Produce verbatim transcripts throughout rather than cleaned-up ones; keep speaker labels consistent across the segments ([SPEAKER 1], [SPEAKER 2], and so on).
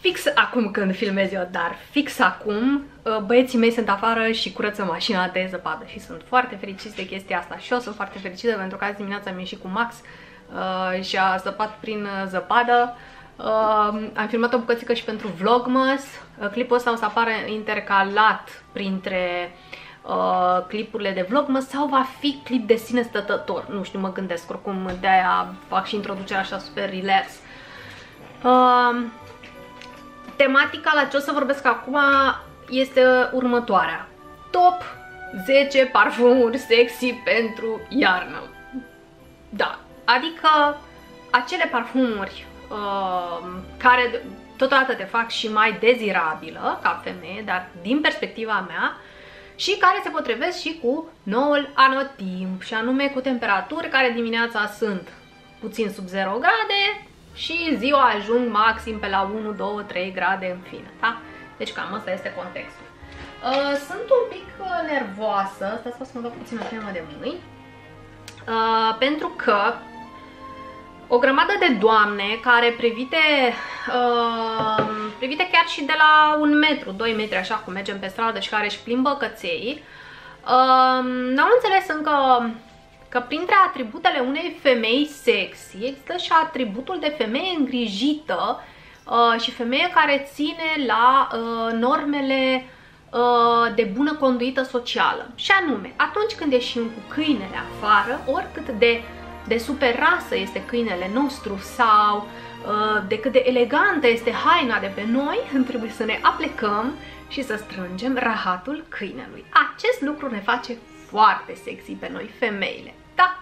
[SPEAKER 1] fix acum când filmez eu, dar fix acum băieții mei sunt afară și curăță mașina de zăpadă și sunt foarte fericiți de chestia asta și eu sunt foarte fericită pentru că azi dimineața am ieșit cu Max uh, și a zăpat prin zăpadă. Uh, am filmat o bucățică și pentru Vlogmas. Uh, clipul ăsta o să apară intercalat printre uh, clipurile de Vlogmas sau va fi clip de sine stătător. Nu știu, mă gândesc, oricum de-aia fac și introducerea așa super relax. Uh, tematica la ce o să vorbesc acum este următoarea. Top zece parfumuri sexy pentru iarnă. Da, adică acele parfumuri uh, care totodată te fac și mai dezirabilă ca femeie, dar din perspectiva mea, și care se potrivesc și cu noul anotimp, și anume cu temperaturi care dimineața sunt puțin sub zero grade și ziua ajung maxim pe la unu, doi, trei grade în fine, da? Deci cam asta este contextul. Uh, sunt un pic uh, nervoasă, stați să mă dau puțin o cremă de mâini, uh, pentru că o grămadă de doamne care privite, uh, privite chiar și de la un metru, doi metri, așa cum mergem pe stradă și care își plimbă căței, uh, n-au înțeles încă că printre atributele unei femei sexy există și atributul de femeie îngrijită uh, și femeie care ține la uh, normele uh, de bună conduită socială. Și anume, atunci când ieșim cu câinele afară, oricât de de super rasă este câinele nostru sau uh, de cât de elegantă este haina de pe noi, trebuie să ne aplecăm și să strângem rahatul câinelui. Acest lucru ne face foarte sexy pe noi, femeile. Da?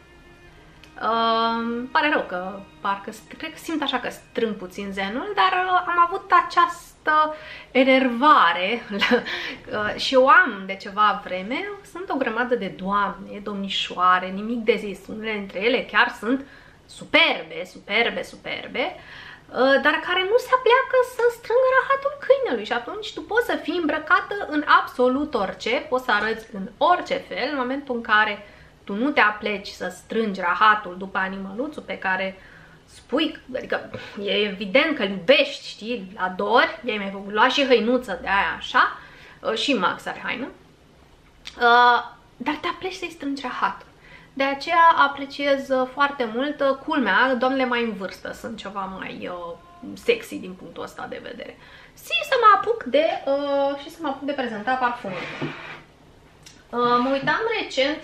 [SPEAKER 1] Uh, pare rău că parcă cred că simt așa că strâng puțin zenul, dar uh, am avut această enervare uh, și o am de ceva vreme. Sunt o grămadă de doamne, domnișoare, nimic de zis, unele dintre ele chiar sunt superbe, superbe, superbe, uh, dar care nu se apleacă să strângă rahatul câinelui. Și atunci tu poți să fii îmbrăcată în absolut orice, poți să arăți în orice fel, în momentul în care tu nu te apleci să strângi rahatul după animăluțul pe care spui, adică e evident că îl iubești, știi, îl adori, i-ai mai luat și hăinuță de aia așa, și Max are haină, dar te apleci să-i strângi rahatul. De aceea apreciez foarte mult, culmea, doamnele mai în vârstă sunt ceva mai sexy din punctul ăsta de vedere. Și să mă apuc de, și să mă apuc de prezenta parfumul. Mă uitam recent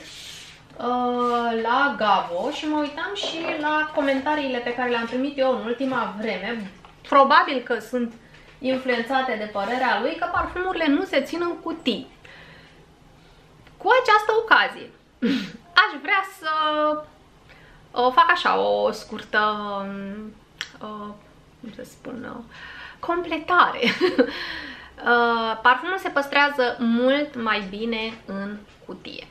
[SPEAKER 1] la Gavo și mă uitam și la comentariile pe care le-am primit eu în ultima vreme. Probabil că sunt influențate de părerea lui că parfumurile nu se țin în cutii. Cu această ocazie aș vrea să uh, fac așa o scurtă uh, cum să spun, uh, completare. uh, Parfumul se păstrează mult mai bine în cutie.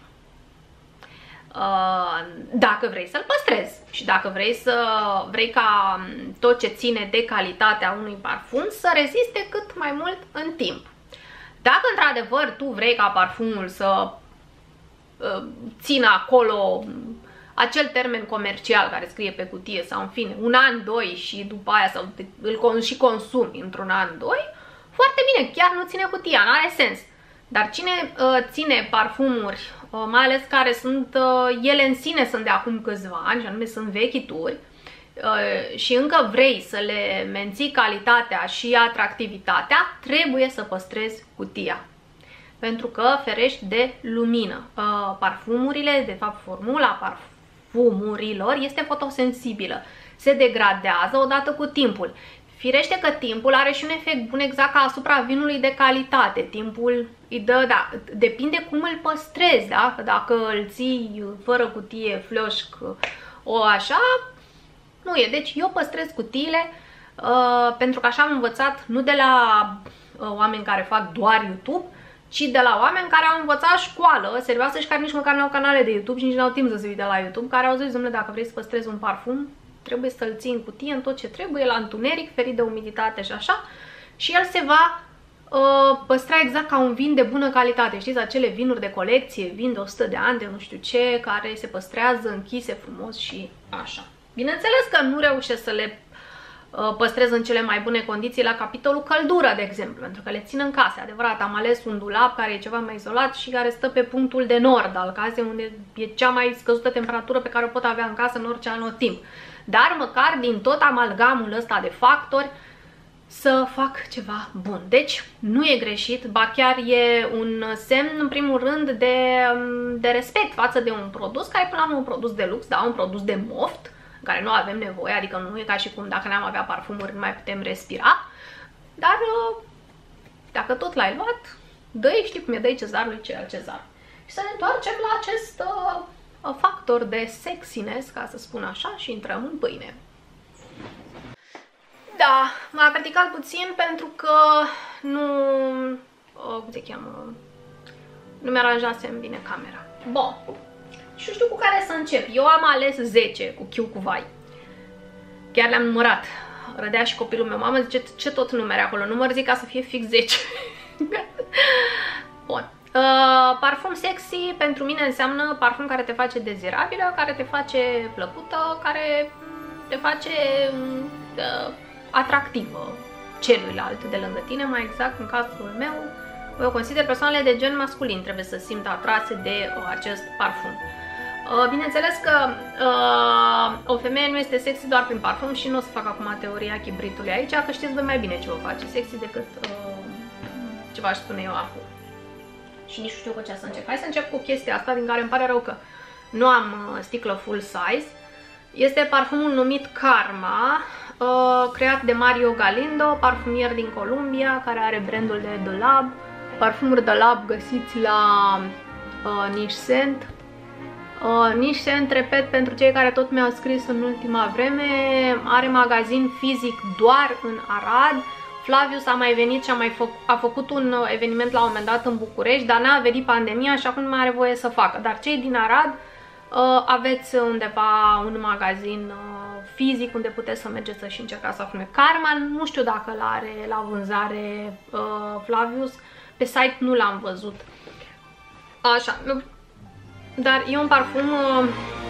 [SPEAKER 1] Dacă vrei să-l păstrezi și dacă vrei să vrei ca tot ce ține de calitatea unui parfum să reziste cât mai mult în timp. Dacă într-adevăr tu vrei ca parfumul să uh, țină acolo acel termen comercial care scrie pe cutie sau în fine un an, doi și după aia sau îl și consumi într-un an, doi, foarte bine, chiar nu ține cutia, n-are sens. Dar cine uh, ține parfumuri, uh, mai ales care sunt, uh, ele în sine sunt de acum câțiva ani, și anume sunt vechituri, uh, și încă vrei să le menții calitatea și atractivitatea, trebuie să păstrezi cutia. Pentru că ferești de lumină. Uh, parfumurile, de fapt formula parfumurilor este fotosensibilă. Se degradează odată cu timpul. Firește că timpul are și un efect bun exact ca asupra vinului de calitate. Timpul îi dă, da, depinde cum îl păstrezi, da? Dacă îl ții fără cutie, flioșc, o așa, nu e. Deci eu păstrez cutiile uh, pentru că așa am învățat, nu de la uh, oameni care fac doar YouTube, ci de la oameni care au învățat școală serioasă și care nici măcar nu au canale de YouTube și nici nu au timp să se uite la YouTube, care au zis, dom'le, dacă vrei să păstrezi un parfum, trebuie să-l ții în cutie, în tot ce trebuie, la întuneric, ferit de umiditate și așa, și el se va uh, păstra exact ca un vin de bună calitate. Știți, acele vinuri de colecție, vin de o sută de ani, de nu știu ce, care se păstrează închise frumos și așa. Bineînțeles că nu reușesc să le păstrez în cele mai bune condiții la capitolul căldură, de exemplu, pentru că le țin în case. Adevărat, am ales un dulap care e ceva mai izolat și care stă pe punctul de nord al casei, unde e cea mai scăzută temperatură pe care o pot avea în casă în orice anotimp. Dar măcar din tot amalgamul ăsta de factori să fac ceva bun. Deci nu e greșit, ba chiar e un semn în primul rând de, de respect față de un produs care până la urmă un produs de lux, da, un produs de moft, în care nu avem nevoie, adică nu e ca și cum dacă n-am avea parfumuri nu mai putem respira, dar dacă tot l-ai luat, dă-i, știi cum e, dă-i cezarului ce al cezar. Și să ne întoarcem la acest uh, factor de sexiness, ca să spun așa, și intrăm în pâine. Da, m-a criticat puțin pentru că nu, uh, cum se cheamă, nu mi-aranjasem bine camera. Bun, și nu știu cu care să încep. Eu am ales zece cu chiu cu vai. Chiar le-am numărat. Râdea și copilul meu. Mamă, zice, ce tot numere acolo? Număr, zic, ca să fie fix zece. Bun. Uh, parfum sexy pentru mine înseamnă parfum care te face dezirabilă, care te face plăcută, care te face uh, atractivă celuilalt de lângă tine, mai exact în cazul meu. Eu consider persoanele de gen masculin trebuie să simtă atrase de uh, acest parfum. Uh, bineînțeles că uh, o femeie nu este sexy doar prin parfum și nu o să fac acum teoria chibritului aici, că știți voi mai bine ce o face sexy decât uh, ce v-aș spune eu acum. Și nici nu știu cu ce să încep. Hai să încep cu chestia asta, din care îmi pare rău că nu am uh, sticlă full size. Este parfumul numit Karma, uh, creat de Mario Galindo, parfumier din Columbia, care are brandul de The Lab. Parfumuri de Lab găsiți la uh, Niche Scent. Uh, Niche Scent, repet, pentru cei care tot mi-au scris în ultima vreme, are magazin fizic doar în Arad. Flavius a mai venit și a, mai fă a făcut un eveniment la un moment dat în București, dar n-a venit pandemia și acum nu mai are voie să facă. Dar cei din Arad uh, aveți undeva un magazin uh, fizic unde puteți să mergeți să și încercați să fume. Karma, nu știu dacă l-are la vânzare uh, Flavius, pe site nu l-am văzut. Așa, dar e un parfum uh,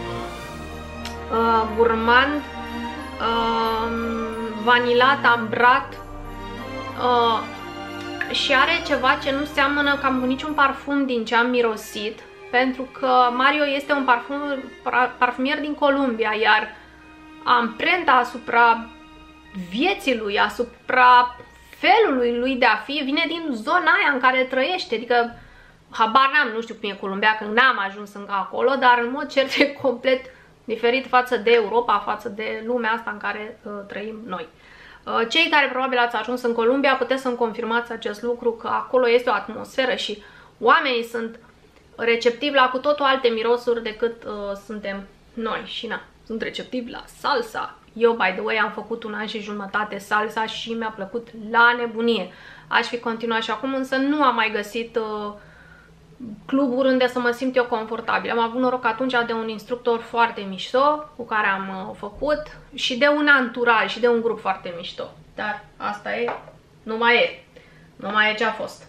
[SPEAKER 1] uh, gourmand, uh, vanilat, ambrat, uh, și are ceva ce nu seamănă cam cu niciun parfum din ce am mirosit, pentru că Mario este un parfum, parfumier din Columbia, iar amprenta asupra vieții lui, asupra felului lui de a fi, vine din zona aia în care trăiește, adică habar n-am, nu știu cum e Columbia, că n-am ajuns încă acolo, dar în mod cert e complet diferit față de Europa, față de lumea asta în care uh, trăim noi. Uh, cei care probabil ați ajuns în Columbia puteți să-mi confirmați acest lucru, că acolo este o atmosferă și oamenii sunt receptivi la cu totul alte mirosuri decât uh, suntem noi și na, sunt receptivi la salsa. Eu, by the way, am făcut un an și jumătate salsa și mi-a plăcut la nebunie. Aș fi continuat și acum, însă nu am mai găsit uh, cluburi unde să mă simt eu confortabil. Am avut noroc atunci de un instructor foarte mișto cu care am uh, făcut și de un anturaj și de un grup foarte mișto. Dar asta e, nu mai e. Nu mai e ce a fost.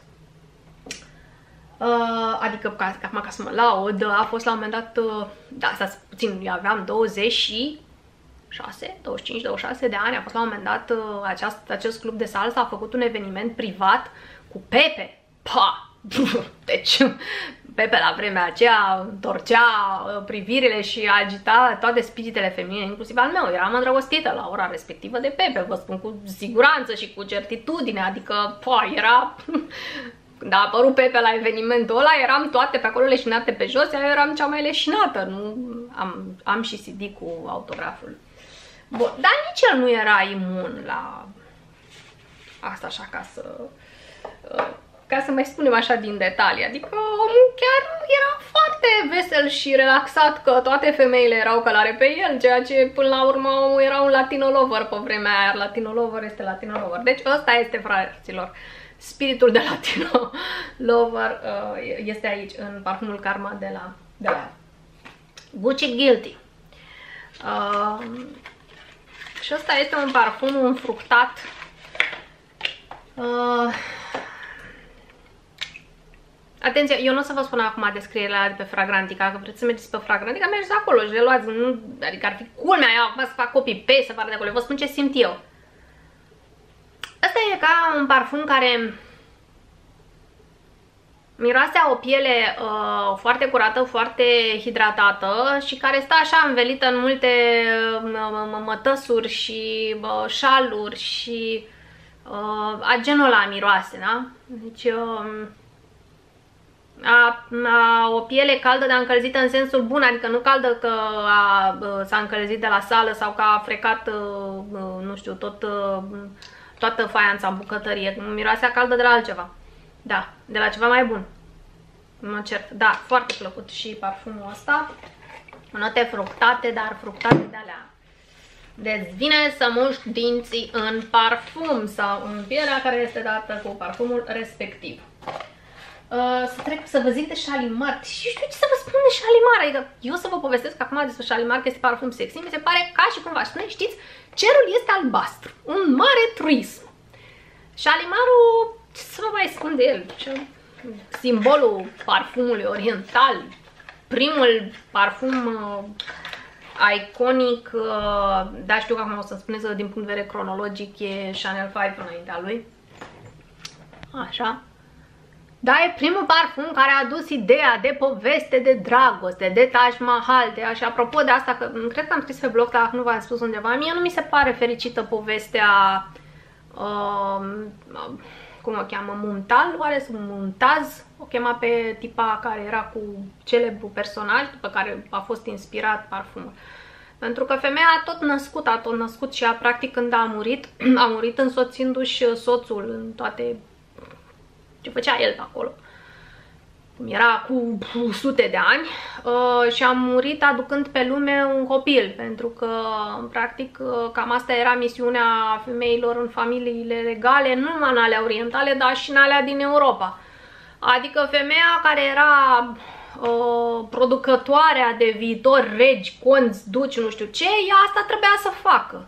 [SPEAKER 1] Uh, adică, ca, acum ca să mă laud, a fost la un moment dat, uh, da, stați puțin, eu aveam douăzeci și șase, douăzeci și cinci, douăzeci și șase de ani, a fost la un moment dat, uh, aceast, acest club de salsa a făcut un eveniment privat cu Pepe. Pa! Deci, Pepe la vremea aceea întorcea privirile și agita toate spiritele feminine, inclusiv al meu. Eram îndrăgostită la ora respectivă de Pepe, vă spun cu siguranță și cu certitudine, adică, pa, era... Când a apărut Pepe la evenimentul ăla, eram toate pe acolo leșinate pe jos, eu eram cea mai leșinată, nu? Am, am și C D cu autograful. Bun, dar nici el nu era imun la asta, așa, ca să... ca să mai spunem așa din detalii, adică omul chiar era foarte vesel și relaxat, că toate femeile erau călare pe el, ceea ce până la urmă omul era un latino lover pe vremea aia, latino lover este latino lover. Deci ăsta este, fraților, spiritul de latino lover uh, este aici în parfumul Karma de la, de la Gucci Guilty. Uh, și ăsta este un parfum înfructat. Uh, Atenție, eu nu o să vă spun acum descrierea de pe Fragrantica, că vreți să mergeți pe Fragrantica, mergeți acolo și le luați, nu, adică ar fi culmea eu acum să fac copy-paste, să fac de acolo, vă spun ce simt eu. Asta e ca un parfum care miroase a o piele uh, foarte curată, foarte hidratată și care stă așa învelită în multe uh, mătăsuri și uh, șaluri și uh, a genul ăla miroase, da? Deci uh, a, a o piele caldă, dar încălzită în sensul bun, adică nu caldă că s-a încălzit de la sală sau că a frecat, uh, uh, nu știu, tot, uh, toată faianța în bucătărie. Miroasea caldă de la altceva. Da, de la ceva mai bun. Mă cert. Da, foarte plăcut și parfumul ăsta. Note fructate, dar fructate de alea. Deci vine să mușc dinții în parfum sau în pielea care este dată cu parfumul respectiv. Uh, să trec să vă zic de Shalimar. Și știu ce să vă spun de Shalimar. Adică eu să vă povestesc acum despre Shalimar, că este parfum sexy. Mi se pare ca și cum v-aș spune, știți, cerul este albastru. Un mare truism. Shalimarul, ce să vă mai spun de el? Ce... simbolul parfumului oriental, primul parfum uh, iconic, uh, dar știu că acum o să spuneți că din punct de vedere cronologic e Chanel cinci înaintea lui. Așa. Da, e primul parfum care a adus ideea de poveste de dragoste, de Taj Mahal, de așa. Apropo de asta, că cred că am scris pe blog, dar nu v-am spus undeva, mie nu mi se pare fericită povestea uh, cum o cheamă, Mumtal, oare sunt Mumtaz, o chema pe tipa care era cu celebru personaj, pe care a fost inspirat parfumul. Pentru că femeia a tot născut, a tot născut și ea, practic, când a murit, a murit însoțindu-și soțul în toate ce făcea el pe acolo. Era cu sute de ani uh, și a murit aducând pe lume un copil, pentru că, practic, uh, cam asta era misiunea femeilor în familiile regale, nu numai în alea orientale, dar și în alea din Europa. Adică femeia care era uh, producătoarea de viitori regi, conți, duci, nu știu ce, ea asta trebuia să facă.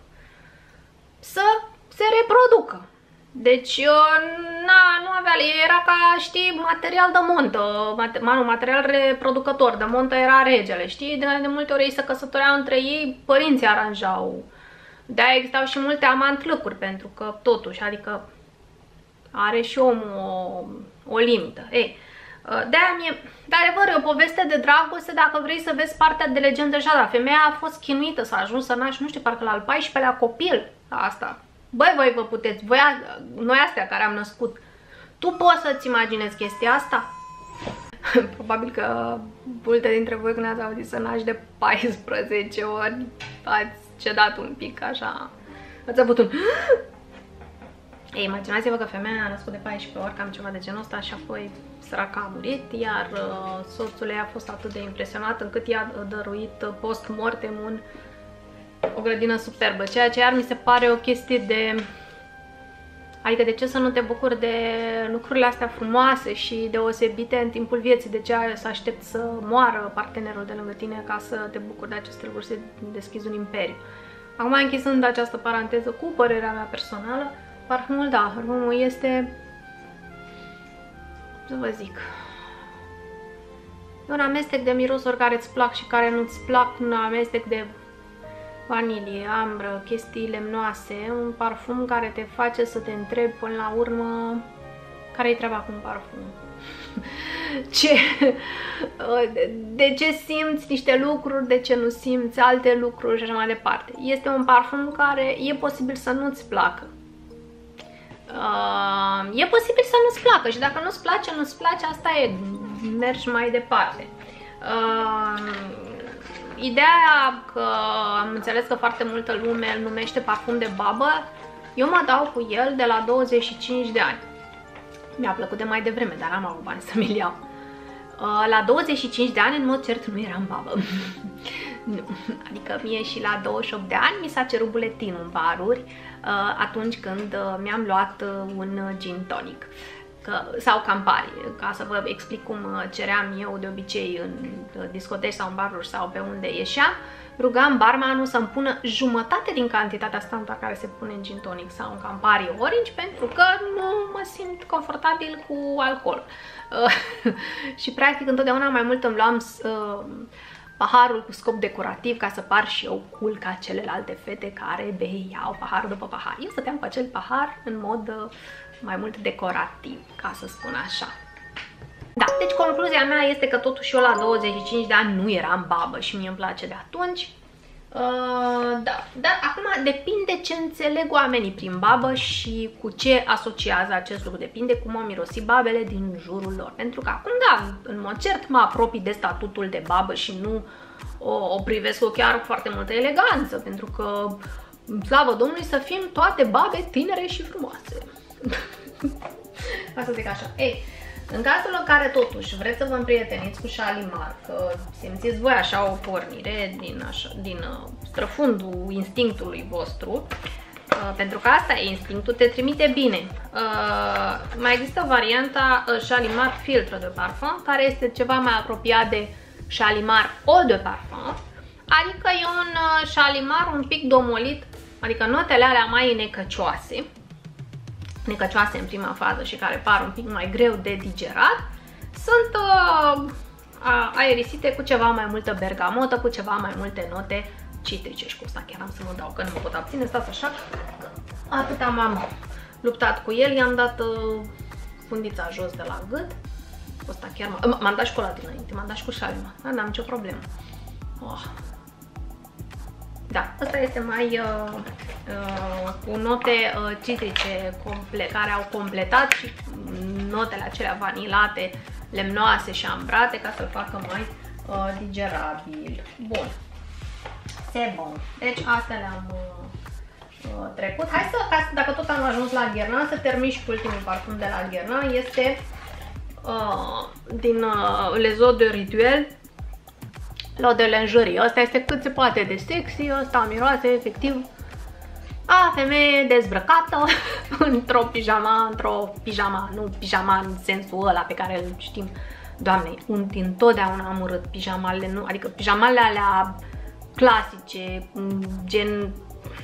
[SPEAKER 1] Să se reproducă. Deci, na, nu avea, era ca, știi, material de montă, mate, material reproducător, de montă era regele, știi? De, de multe ori ei se căsătoreau între ei, părinții aranjau. De-aia existau și multe amantlăcuri, pentru că totuși, adică are și omul o, o limită. Ei, de-aia mie, de adevăr, e o poveste de dragoste dacă vrei să vezi partea de legendă așa, dar femeia a fost chinuită să ajungă să naști, nu știu, parcă la al paisprezecelea copil, asta. Băi, voi vă puteți, voi, noi astea care am născut, tu poți să-ți imaginezi chestia asta? Probabil că multe dintre voi când ați auzit să naști de paisprezece ori, ați cedat un pic așa, ați avut un... Ei, imaginați-vă că femeia a născut de paisprezece ori, cam ceva de genul ăsta, și apoi săraca a murit, iar uh, soțul ei a fost atât de impresionat încât i-a dăruit post-mortem un... o grădină superbă, ceea ce iar mi se pare o chestie de... Adică de ce să nu te bucuri de lucrurile astea frumoase și deosebite în timpul vieții? De ce să aștepți să moară partenerul de lângă tine ca să te bucuri de aceste lucruri, să deschizi un imperiu? Acum, închizând această paranteză cu părerea mea personală, parfumul, da, parfumul este... să vă zic... e un amestec de mirosuri care îți plac și care nu-ți plac, un amestec de vanilie, ambră, chestii lemnoase, un parfum care te face să te întrebi până la urmă care-i treaba cu un parfum. Ce? De ce simți niște lucruri, de ce nu simți alte lucruri și așa mai departe. Este un parfum care e posibil să nu-ți placă. Uh, e posibil să nu-ți placă și dacă nu-ți place, nu-ți place, asta e, mergi mai departe. Uh, Ideea că am înțeles că foarte multă lume îl numește parfum de babă, eu mă dau cu el de la douăzeci și cinci de ani. Mi-a plăcut de mai devreme, dar am avut bani să mi-l iau. La douăzeci și cinci de ani, în mod cert, nu eram babă. Nu. Adică mie și la douăzeci și opt de ani mi s-a cerut buletin în baruri atunci când mi-am luat un gin tonic. Că, sau Campari, ca să vă explic cum ceream eu de obicei în discoteci sau în baruri sau pe unde ieșeam, rugam barmanul să-mi pună jumătate din cantitatea standard care se pune în gin tonic sau în Campari Orange, pentru că nu mă simt confortabil cu alcool. Și practic întotdeauna mai mult îmi luam uh, paharul cu scop decorativ, ca să par și eu cool ca celelalte fete care beiau pahar după pahar. Eu stăteam cu acel pahar în mod uh, mai mult decorativ, ca să spun așa. Da, deci concluzia mea este că totuși eu la douăzeci și cinci de ani nu eram babă și mie îmi place de atunci. Uh, da, dar acum depinde ce înțeleg oamenii prin babă și cu ce asociază acest lucru. Depinde cum au mirosit babele din jurul lor. Pentru că acum, da, în mod cert mă apropii de statutul de babă și nu o, o privesc cu chiar foarte multă eleganță. Pentru că, slavă Domnului, să fim toate babe tinere și frumoase. Ca să zic așa. Ei, în cazul în care totuși vreți să vă împrieteniți cu Shalimar, că simțiți voi așa o pornire din, așa, din uh, străfundul instinctului vostru, uh, pentru că asta e, instinctul te trimite bine. Uh, mai există varianta uh, Shalimar filtră de parfum, care este ceva mai apropiat de Shalimar eau de parfum, adică e un uh, Shalimar un pic domolit, adică notele alea mai necăcioase, necăcioase în prima fază și care par un pic mai greu de digerat, sunt uh, aerisite cu ceva mai multă bergamotă, cu ceva mai multe note citrice. Și cu asta chiar am să mă dau, că nu mă pot abține, stați așa. Atâta m-am luptat cu el, i-am dat uh, fundița jos de la gât. Cu asta chiar m-am dat și cu ăla dinainte, m-am dat și cu Shalimar, dar n-am nicio problemă. Oh. Da, asta este mai uh, uh, cu note uh, citrice care au completat și notele acelea vanilate, lemnoase și ambrate, ca să-l facă mai uh, digerabil. Bun. C'est bon. Deci astea le-am uh, trecut. Hai să, ca, dacă tot am ajuns la Guerlain, să termin și cu ultimul parfum de la Guerlain. Este uh, din uh, Les Eaux de Rituel, L'Eau de Lingerie. Asta este cât se poate de sexy, ăsta miroase efectiv a femeie dezbrăcată într-o pijama, într-o pijama, nu pijama în sensul ăla pe care îl știm. Doamne, un, întotdeauna am urât pijamalele, nu, adică pijamalele alea clasice, gen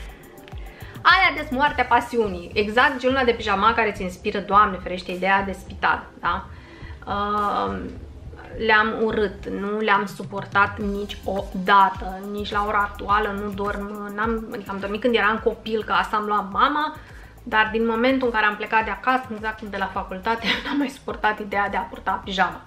[SPEAKER 1] alea de moartea pasiunii, exact genul de pijama care ți inspiră, Doamne ferește, ideea de spital, da? Uh, le-am urât, nu le-am suportat niciodată, nici la ora actuală nu dorm, n-am, adică am dormit când eram copil, că asta am luat mama, dar din momentul în care am plecat de acasă, exact de la facultate, n-am mai suportat ideea de a purta pijama.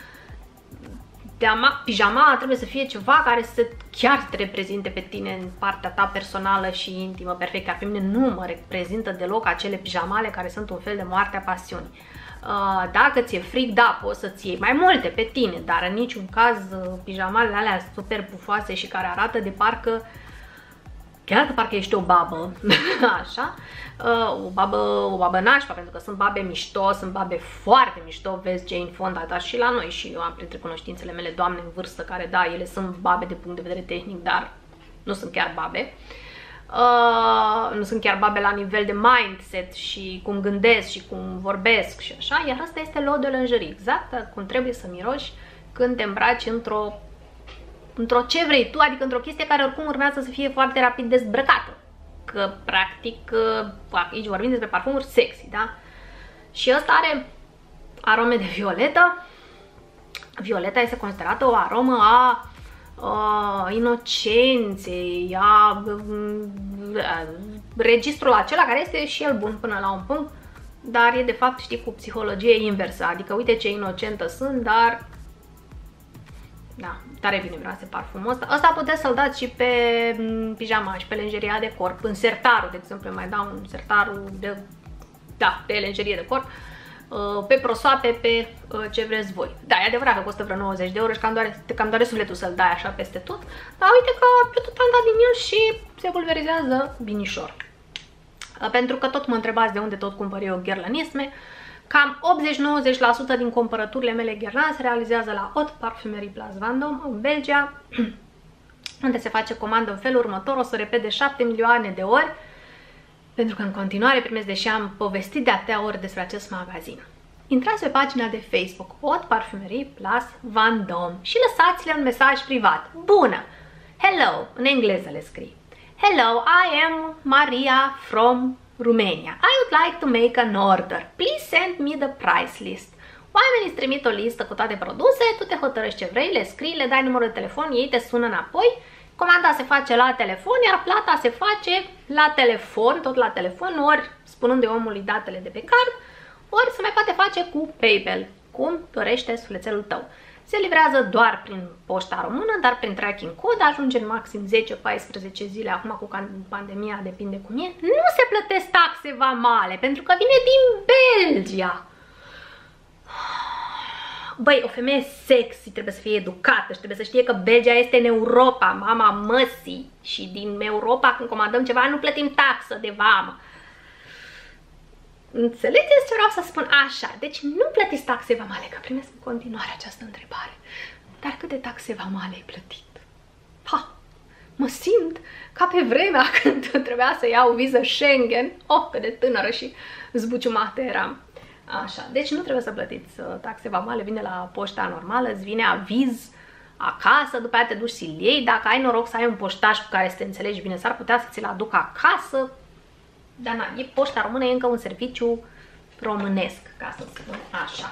[SPEAKER 1] Pijama, pijama trebuie să fie ceva care să chiar te reprezinte pe tine în partea ta personală și intimă, perfect, iar pe mine nu mă reprezintă deloc acele pijamale care sunt un fel de moartea pasiunii. Dacă ți-e fric, da, poți să-ți iei mai multe pe tine, dar în niciun caz pijamalele alea super pufoase și care arată de parcă, chiar că parcă ești o babă, așa, o babă, o babă nașpa, pentru că sunt babe mișto, sunt babe foarte mișto, vezi Jane Fonda, dar și la noi, și eu am printre cunoștințele mele doamne în vârstă care, da, ele sunt babe de punct de vedere tehnic, dar nu sunt chiar babe. Uh, nu sunt chiar babe la nivel de mindset și cum gândesc și cum vorbesc și așa, iar asta este L'Eau de Lingerie, exact cum trebuie să miroși când te îmbraci într-o într-o ce vrei tu, adică într-o chestie care oricum urmează să fie foarte rapid dezbrăcată, că practic aici vorbim despre parfumuri sexy, da? Și ăsta are arome de violetă. Violeta este considerată o aromă a Uh, inocenței, a uh, registrul acela care este și el bun până la un punct, dar e de fapt, știi, cu psihologie inversă, adică uite ce inocentă sunt, dar da, tare bine miroase parfumul ăsta. Ăsta puteți să-l dați și pe pijama și pe lenjeria de corp, în sertarul, de exemplu, mai dau un sertarul de, da, pe lenjerie de corp, pe prosoape, pe ce vreți voi. Da, e adevărat că costă vreo nouăzeci de euro și cam doare, cam doare sufletul să-l dai așa peste tot, dar uite că eu tot am dat din el și se pulverizează binișor. Pentru că tot mă întrebați de unde tot cumpăr eu Guerlainisme, cam optzeci-nouăzeci la sută din cumpărăturile mele Guerlain se realizează la Haute Parfumerie Place Vendôme, în Belgia, unde se face comandă în felul următor, o să repet de șapte milioane de ori, pentru că în continuare primesc, deși am povestit de atâtea ori despre acest magazin. Intrați pe pagina de Facebook Haute Parfumerie Place Vendôme și lăsați-le un mesaj privat. Bună! Hello! În engleză le scrii. Hello, I am Maria from Romania. I would like to make an order. Please send me the price list. Oamenii îți trimit o listă cu toate produse, tu te hotărăști ce vrei, le scrii, le dai numărul de telefon, ei te sună înapoi, comanda se face la telefon, iar plata se face la telefon, tot la telefon, ori spunând de omului datele de pe card, ori se mai poate face cu PayPal, cum dorește sufletelul tău. Se livrează doar prin poșta română, dar prin tracking code ajunge în maxim zece paisprezece zile, acum cu pandemia depinde cum e. Nu se plătesc taxe vamale, pentru că vine din Belgia. Băi, o femeie sexy trebuie să fie educată și trebuie să știe că Belgia este în Europa, mama măsii. Și din Europa, când comandăm ceva, nu plătim taxă de vamă. Înțelegeți ce vreau să spun? Așa, deci nu plătiți taxe vamale, că primesc în continuare această întrebare. Dar câte taxe vamale ai plătit? Ha! Mă simt ca pe vremea când trebuia să iau viză Schengen. Oh, cât de tânără și zbuciumată eram. Așa, deci nu trebuie să plătiți taxe vamale, vine la poșta normală, îți vine aviz acasă, după aia te duci să-l iei. Dacă ai noroc să ai un poștaș cu care să te înțelegi bine, s-ar putea să ți-l aducă acasă. Dar na, e poșta română, e încă un serviciu românesc, ca să spun așa.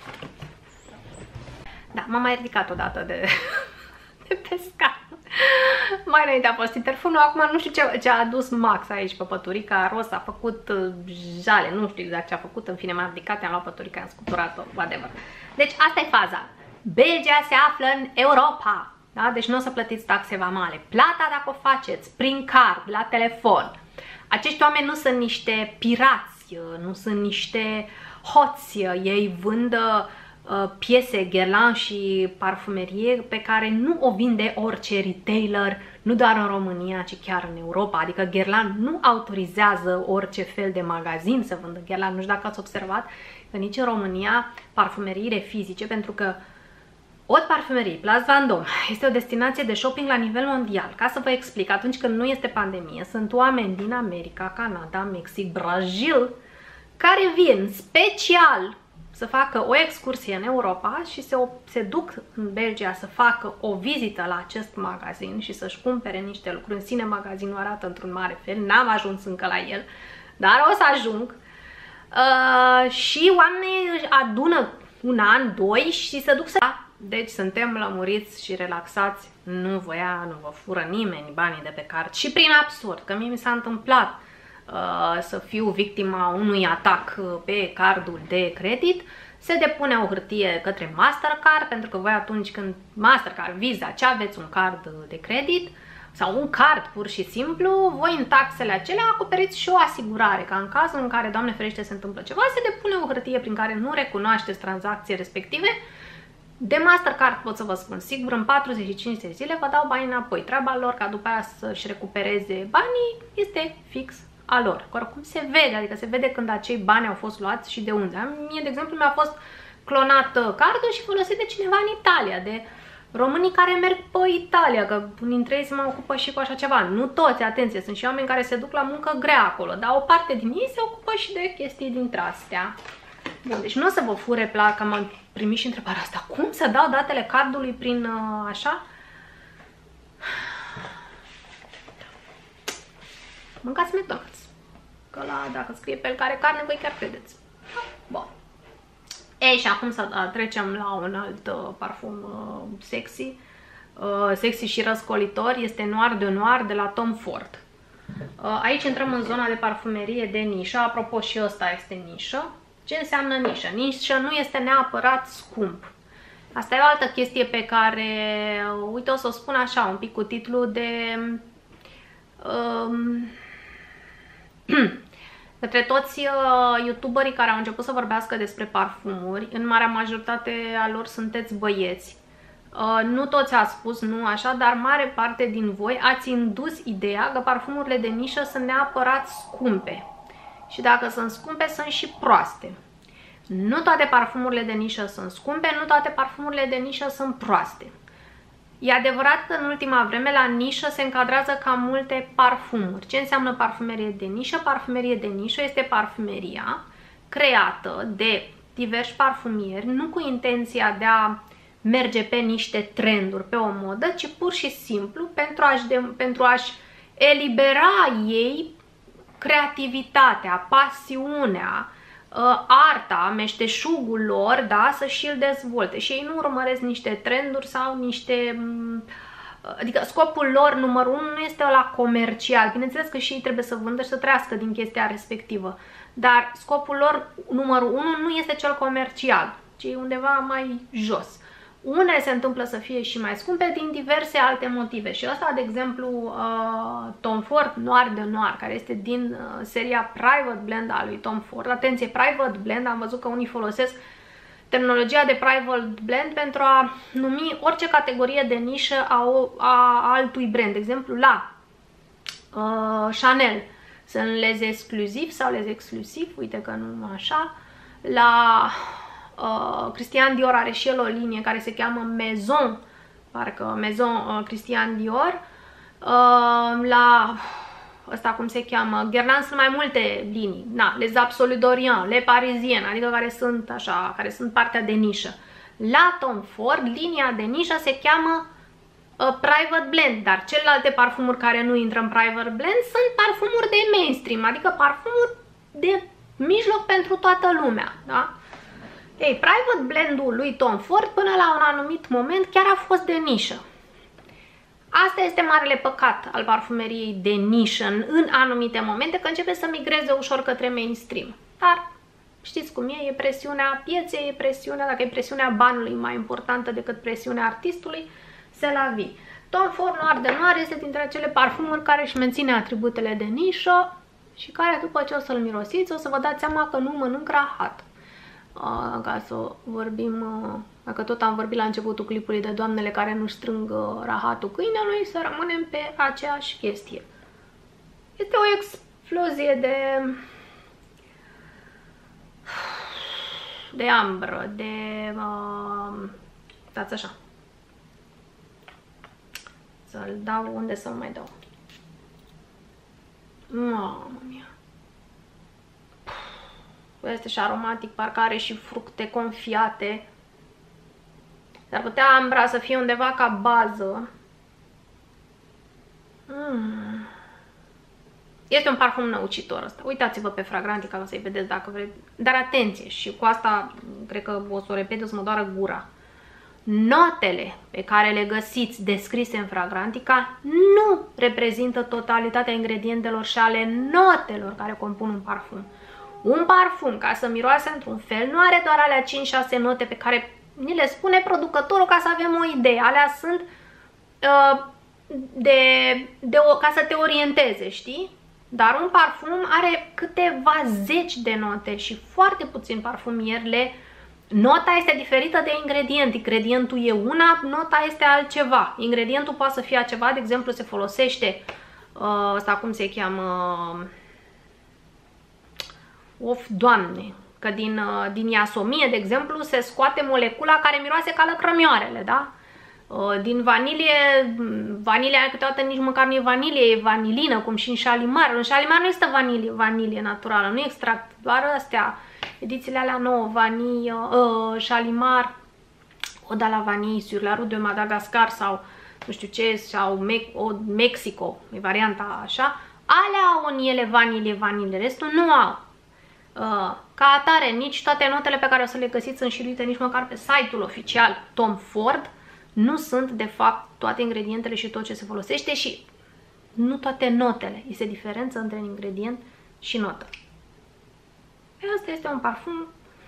[SPEAKER 1] Da, m-am mai ridicat odată de, de pe scară. Mai înainte a fost interfonul, acum nu știu ce, ce a adus Max aici pe păturica roz, a făcut jale, nu știu exact ce a făcut, în fine m-a ridicat, am luat păturica, am scuturat-o, whatever. Deci asta e faza. Belgia se află în Europa, da? Deci nu o să plătiți taxe vamale. Plata, dacă o faceți prin card, la telefon, acești oameni nu sunt niște pirați, nu sunt niște hoți, ei vând uh, piese, Guerlain și parfumerie pe care nu o vinde orice retailer, nu doar în România, ci chiar în Europa. Adică Guerlain nu autorizează orice fel de magazin să vândă Guerlain. Nu știu dacă ați observat că nici în România parfumeriile fizice, pentru că Haute Parfumerie, Place Vendôme, este o destinație de shopping la nivel mondial. Ca să vă explic, atunci când nu este pandemie, sunt oameni din America, Canada, Mexic, Brazil, care vin special să facă o excursie în Europa și se, se duc în Belgia să facă o vizită la acest magazin și să-și cumpere niște lucruri. În sine magazinul arată într-un mare fel, n-am ajuns încă la el, dar o să ajung. Uh, și oamenii își adună un an, doi și se duc să... Deci suntem lămuriți și relaxați, nu vă ia, nu vă fură nimeni banii de pe card. Și prin absurd, că mie mi s-a întâmplat uh, să fiu victima unui atac pe cardul de credit, se depune o hârtie către Mastercard, pentru că voi atunci când Mastercard, Visa, ce aveți un card de credit sau un card pur și simplu, voi în taxele acelea acoperiți și o asigurare, ca în cazul în care, Doamne ferește, se întâmplă ceva, se depune o hârtie prin care nu recunoașteți tranzacții respective. De Mastercard pot să vă spun sigur, în patruzeci și cinci de zile vă dau banii înapoi. Treaba lor ca după aia să-și recupereze banii este fix a lor. Oricum se vede, adică se vede când acei bani au fost luați și de unde. Mie, de exemplu, mi-a fost clonat cardul și folosit de cineva în Italia, de românii care merg pe Italia, că dintre ei se mai ocupă și cu așa ceva. Nu toți, atenție, sunt și oameni care se duc la muncă grea acolo, dar o parte din ei se ocupă și de chestii dintre astea. Bun, deci nu o să vă fure placa, că m-am primit și întrebarea asta. Cum să dau datele cardului prin uh, așa? Mâncați McDonald's. Că la, dacă scrie pe el care carne, voi chiar credeți. Bun. Ei, și acum să uh, trecem la un alt uh, parfum uh, sexy. Uh, sexy și răscolitor. Este Noir de Noir de la Tom Ford. Uh, aici intrăm în zona de parfumerie de nișă. Apropo, și ăsta este nișă. Ce înseamnă nișă? Nișă nu este neapărat scump. Asta e o altă chestie pe care, uite, o să o spun așa, un pic cu titlu de... Um, către toți uh, youtuberii care au început să vorbească despre parfumuri, în marea majoritate a lor sunteți băieți. Uh, nu toți ați spus, nu așa, dar mare parte din voi ați indus ideea că parfumurile de nișă sunt neapărat scumpe. Și dacă sunt scumpe, sunt și proaste. Nu toate parfumurile de nișă sunt scumpe, nu toate parfumurile de nișă sunt proaste. E adevărat că în ultima vreme la nișă se încadrează cam multe parfumuri. Ce înseamnă parfumerie de nișă? Parfumerie de nișă este parfumeria creată de diversi parfumieri, nu cu intenția de a merge pe niște trenduri, pe o modă, ci pur și simplu pentru a-și pentru a-și elibera ei creativitatea, pasiunea, uh, arta, meșteșugul lor, da, să și-l dezvolte. Și ei nu urmăresc niște trenduri sau niște... Adică scopul lor numărul unu nu este ăla comercial. Bineînțeles că și ei trebuie să vândă și să trăiască din chestia respectivă. Dar scopul lor numărul unu nu este cel comercial, ci undeva mai jos. Unele se întâmplă să fie și mai scumpe din diverse alte motive. Și ăsta, de exemplu, uh, Tom Ford Noir de Noir, care este din uh, seria Private Blend a lui Tom Ford. Atenție, Private Blend, am văzut că unii folosesc terminologia de Private Blend pentru a numi orice categorie de nișă a, a altui brand. De exemplu, la uh, Chanel sunt lez exclusiv sau lez exclusiv, uite că nu așa. La uh, Christian Dior are și el o linie care se cheamă Maison, parcă Maison uh, Christian Dior. Uh, la ăsta cum se cheamă, Guerlain, sunt mai multe linii. Na, les Absolu d'Orient, les Parisiennes, adică care sunt așa, care sunt partea de nișă. La Tom Ford, linia de nișă se cheamă uh, Private Blend, dar celelalte parfumuri care nu intră în Private Blend sunt parfumuri de mainstream, adică parfumuri de mijloc pentru toată lumea, da? Ei, Private Blend-ul lui Tom Ford până la un anumit moment chiar a fost de nișă. Asta este marele păcat al parfumeriei de nișă în, în anumite momente, că începe să migreze ușor către mainstream. Dar știți cum e, e presiunea pieței, e presiunea, dacă e presiunea banului mai importantă decât presiunea artistului, se la vii. Tom Ford Noir de Noir este dintre acele parfumuri care își menține atributele de nișă și care după ce o să-l mirosiți o să vă dați seama că nu mănânc rahat. Uh, ca să vorbim, uh, dacă tot am vorbit la începutul clipului de doamnele care nu strâng uh, rahatul câinelui, să rămânem pe aceeași chestie. Este o explozie de de ambră, de uh, dați așa, să-l dau, unde să-l mai dau? Mamă mia! Este și aromatic, parcă are și fructe confiate. S-ar putea ambra să fie undeva ca bază. Mm. Este un parfum năucitor ăsta. Uitați-vă pe Fragrantica ca să-i vedeți dacă vreți. Dar atenție, și cu asta cred că o să o repet, o să mă doară gura. Notele pe care le găsiți descrise în Fragrantica nu reprezintă totalitatea ingredientelor și ale notelor care compun un parfum. Un parfum, ca să miroase într-un fel, nu are doar alea cinci șase note pe care ni le spune producătorul ca să avem o idee. Alea sunt uh, de, de o, ca să te orienteze, știi? Dar un parfum are câteva zeci de note și foarte puțin parfumieri le... Nota este diferită de ingredient. Ingredientul e una, nota este altceva. Ingredientul poate să fie altceva, de exemplu se folosește, uh, ăsta cum se cheamă... Uh, Of, Doamne, că din, din iasomie, de exemplu, se scoate molecula care miroase ca lăcrămioarele, da? Din vanilie, vanilia câteodată nici măcar nu e vanilie, e vanilină, cum și în Shalimar. În Shalimar nu există vanilie, vanilie naturală, nu extract, doar astea, edițiile alea nouă, vanii, uh, Shalimar, Oda la Vanille, Sur la Rue de Madagascar sau nu știu ce, sau Me o, Mexico, e varianta așa, alea au în ele vanilie, vanilie, restul nu au. Uh, ca atare, nici toate notele pe care o să le găsiți înșiruite nici măcar pe site-ul oficial Tom Ford nu sunt de fapt toate ingredientele și tot ce se folosește și nu toate notele. Este diferență între ingredient și notă. Asta este un parfum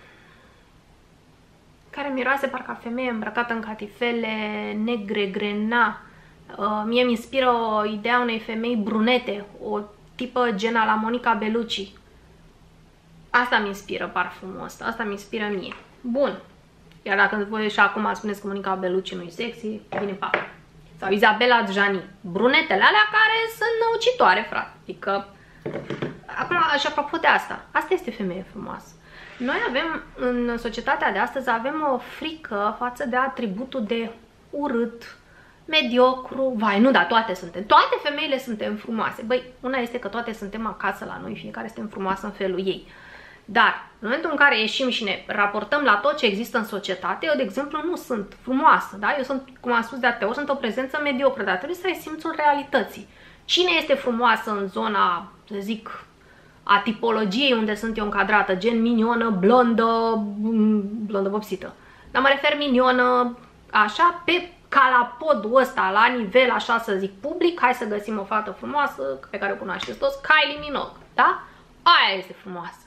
[SPEAKER 1] care miroase parcă a femeie îmbrăcată în catifele negre, grena. Uh, mie mi inspiră o ideea unei femei brunete, o tipă gen la Monica Bellucci. Asta mi inspiră parfumul ăsta, asta mi inspiră mie. Bun. Iar dacă voi și acum spuneți că Monica Bellucci nu-i sexy, bine pac. Sau Isabella Adjani. Brunetele alea care sunt năucitoare, frate. Adică, acum, și apropo de asta, asta este femeie frumoasă. Noi avem, în societatea de astăzi, avem o frică față de atributul de urât, mediocru. Vai, nu, dar toate suntem. Toate femeile suntem frumoase. Băi, una este că toate suntem acasă la noi, fiecare suntem frumoasă în felul ei. Dar, în momentul în care ieșim și ne raportăm la tot ce există în societate, eu, de exemplu, nu sunt frumoasă, da? Eu sunt, cum am spus de atâtea ori, sunt o prezență mediocră, dar trebuie să ai simțul realității. Cine este frumoasă în zona, să zic, a tipologiei unde sunt eu încadrată, gen minionă, blondă, blondă vopsită. Dar mă refer minionă, așa, pe ca la podul ăsta, la nivel, așa să zic, public, hai să găsim o fată frumoasă, pe care o cunoașteți toți, Kylie Minogue, da? Aia este frumoasă.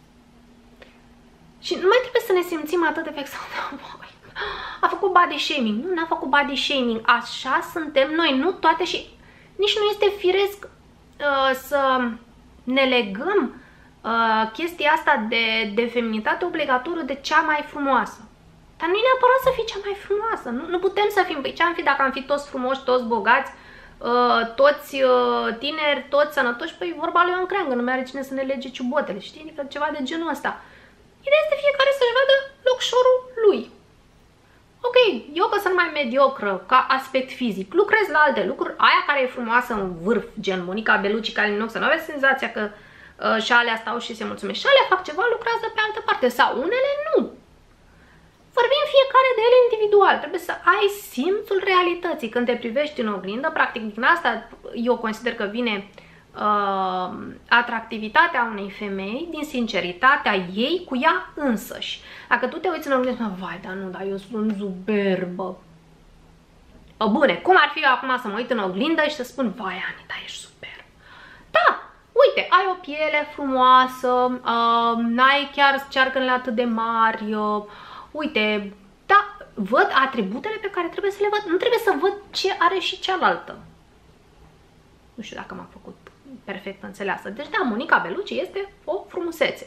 [SPEAKER 1] Și nu mai trebuie să ne simțim atât de vexate. A făcut body shaming. Nu, n-a făcut body shaming. Așa suntem noi, nu toate și nici nu este firesc uh, să ne legăm uh, chestia asta de, de feminitate obligatoriu de cea mai frumoasă. Dar nu e neapărat să fii cea mai frumoasă. Nu, nu putem să fim. Păi ce-am fi dacă am fi toți frumoși, toți bogați, uh, toți uh, tineri, toți sănătoși? Păi vorba lui Ioan Creangă, nu mai are cine să ne lege ciubotele, știi? Adică ceva de genul ăsta. Ideea este fiecare să-și vadă locșorul lui. Ok, eu că sunt mai mediocră ca aspect fizic, lucrez la alte lucruri, aia care e frumoasă în vârf, gen Monica Bellucci, Kylie Minogue, să nu aveți senzația că uh, și alea stau și se mulțumesc. Și alea fac ceva, lucrează pe altă parte, sau unele nu. Vorbim fiecare de ele individual, trebuie să ai simțul realității când te privești în oglindă, practic din asta eu consider că vine uh, atractivitatea unei femei, din sinceritatea ei cu ea însăși. Dacă tu te uiți în oglindă și spui, vai, dar nu, dar eu sunt superbă. O, bune, cum ar fi eu acum să mă uit în oglindă și să spun, vai, Ani, da, ești superb. Da, uite, ai o piele frumoasă, uh, n-ai chiar cearcănele atât de mari, uh, uite, da, văd atributele pe care trebuie să le văd. Nu trebuie să văd ce are și cealaltă. Nu știu dacă m-am făcut perfect înțeleasă. Deci, da, Monica Bellucci este o frumusețe.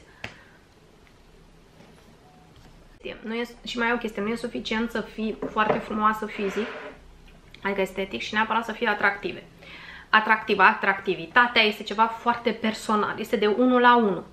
[SPEAKER 1] Nu e, și mai e o chestie, nu e suficient să fii foarte frumoasă fizic, adică estetic, și neapărat să fii atractive. Atractiva, atractivitatea este ceva foarte personal, este de unul la unul.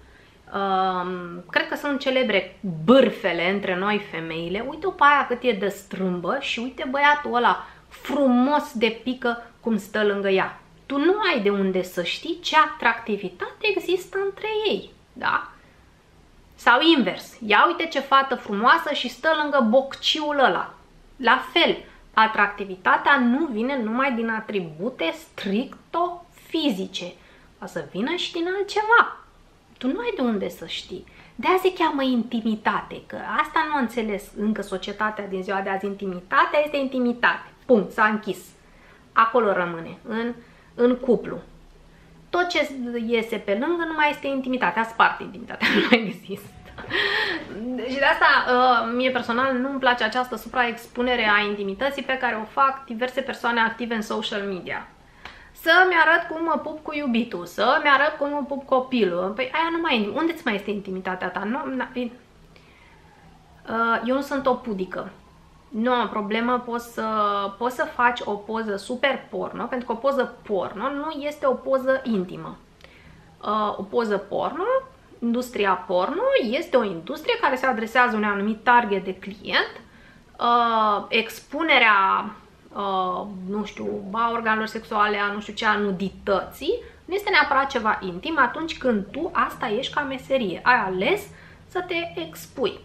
[SPEAKER 1] Um, cred că sunt celebre bârfele între noi femeile. Uite-o pe aia cât e de strâmbă și uite băiatul ăla frumos de pică cum stă lângă ea. Tu nu ai de unde să știi ce atractivitate există între ei, da? Sau invers, ia uite ce fată frumoasă și stă lângă bocciul ăla. La fel, atractivitatea nu vine numai din atribute stricto-fizice, o să vină și din altceva. Tu nu ai de unde să știi. De-aia se cheamă intimitate, că asta nu a înțeles încă societatea din ziua de azi. Intimitatea este intimitate. Punct, s-a închis. Acolo rămâne, în, în cuplu. Tot ce iese pe lângă nu mai este intimitate, a spart intimitatea, nu mai există. Și de asta, mie personal, nu-mi place această supraexpunere a intimității pe care o fac diverse persoane active în social media. Să-mi arăt cum mă pup cu iubitul, să-mi arăt cum mă pup copilul. Păi aia nu mai e. Unde-ți mai este intimitatea ta? Nu, na, eu nu sunt o pudică. Nu am problemă, poți să, poți să faci o poză super porno, pentru că o poză porno nu este o poză intimă. O poză porno, industria porno, este o industrie care se adresează unui anumit target de client. Expunerea, nu știu, a organelor sexuale, a nu știu ce, a nudității, nu este neapărat ceva intim atunci când tu asta ești ca meserie. Ai ales să te expui.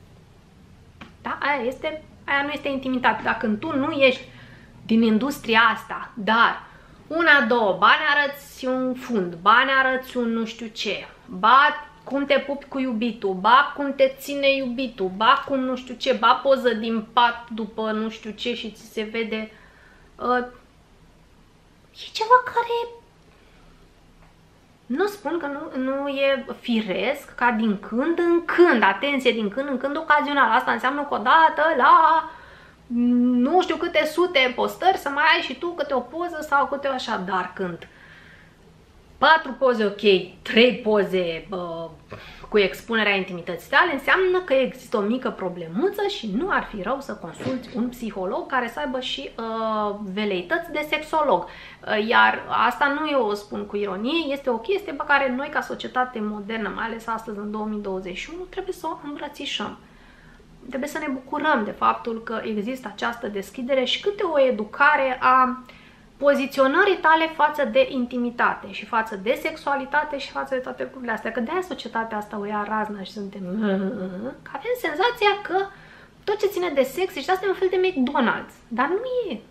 [SPEAKER 1] Da? Aia este... Aia nu este intimitate. Dacă tu nu ești din industria asta, dar una, două, ba ne arăți un fund, ba ne arăți un nu știu ce, ba cum te pupi cu iubitul, ba cum te ține iubitul, ba cum nu știu ce, ba poză din pat după nu știu ce și ți se vede, uh, e ceva care... Nu spun că nu, nu e firesc ca din când în când, atenție, din când în când ocazional. Asta înseamnă că odată la nu știu câte sute postări să mai ai și tu câte o poză sau câte o așa. Dar când patru poze ok, trei poze bă, cu expunerea intimității tale, înseamnă că există o mică problemuță și nu ar fi rău să consulți un psiholog care să aibă și uh, veleități de sexolog. Uh, iar asta nu eu o spun cu ironie, este o chestie pe care noi ca societate modernă, mai ales astăzi în două mii douăzeci și unu, trebuie să o îmbrățișăm. Trebuie să ne bucurăm de faptul că există această deschidere și câte o educare a poziționării tale față de intimitate și față de sexualitate și față de toate lucrurile astea. Că de-aia societatea asta o ia razna și suntem... Că avem senzația că tot ce ține de sex și asta e un fel de McDonald's. Dar nu e.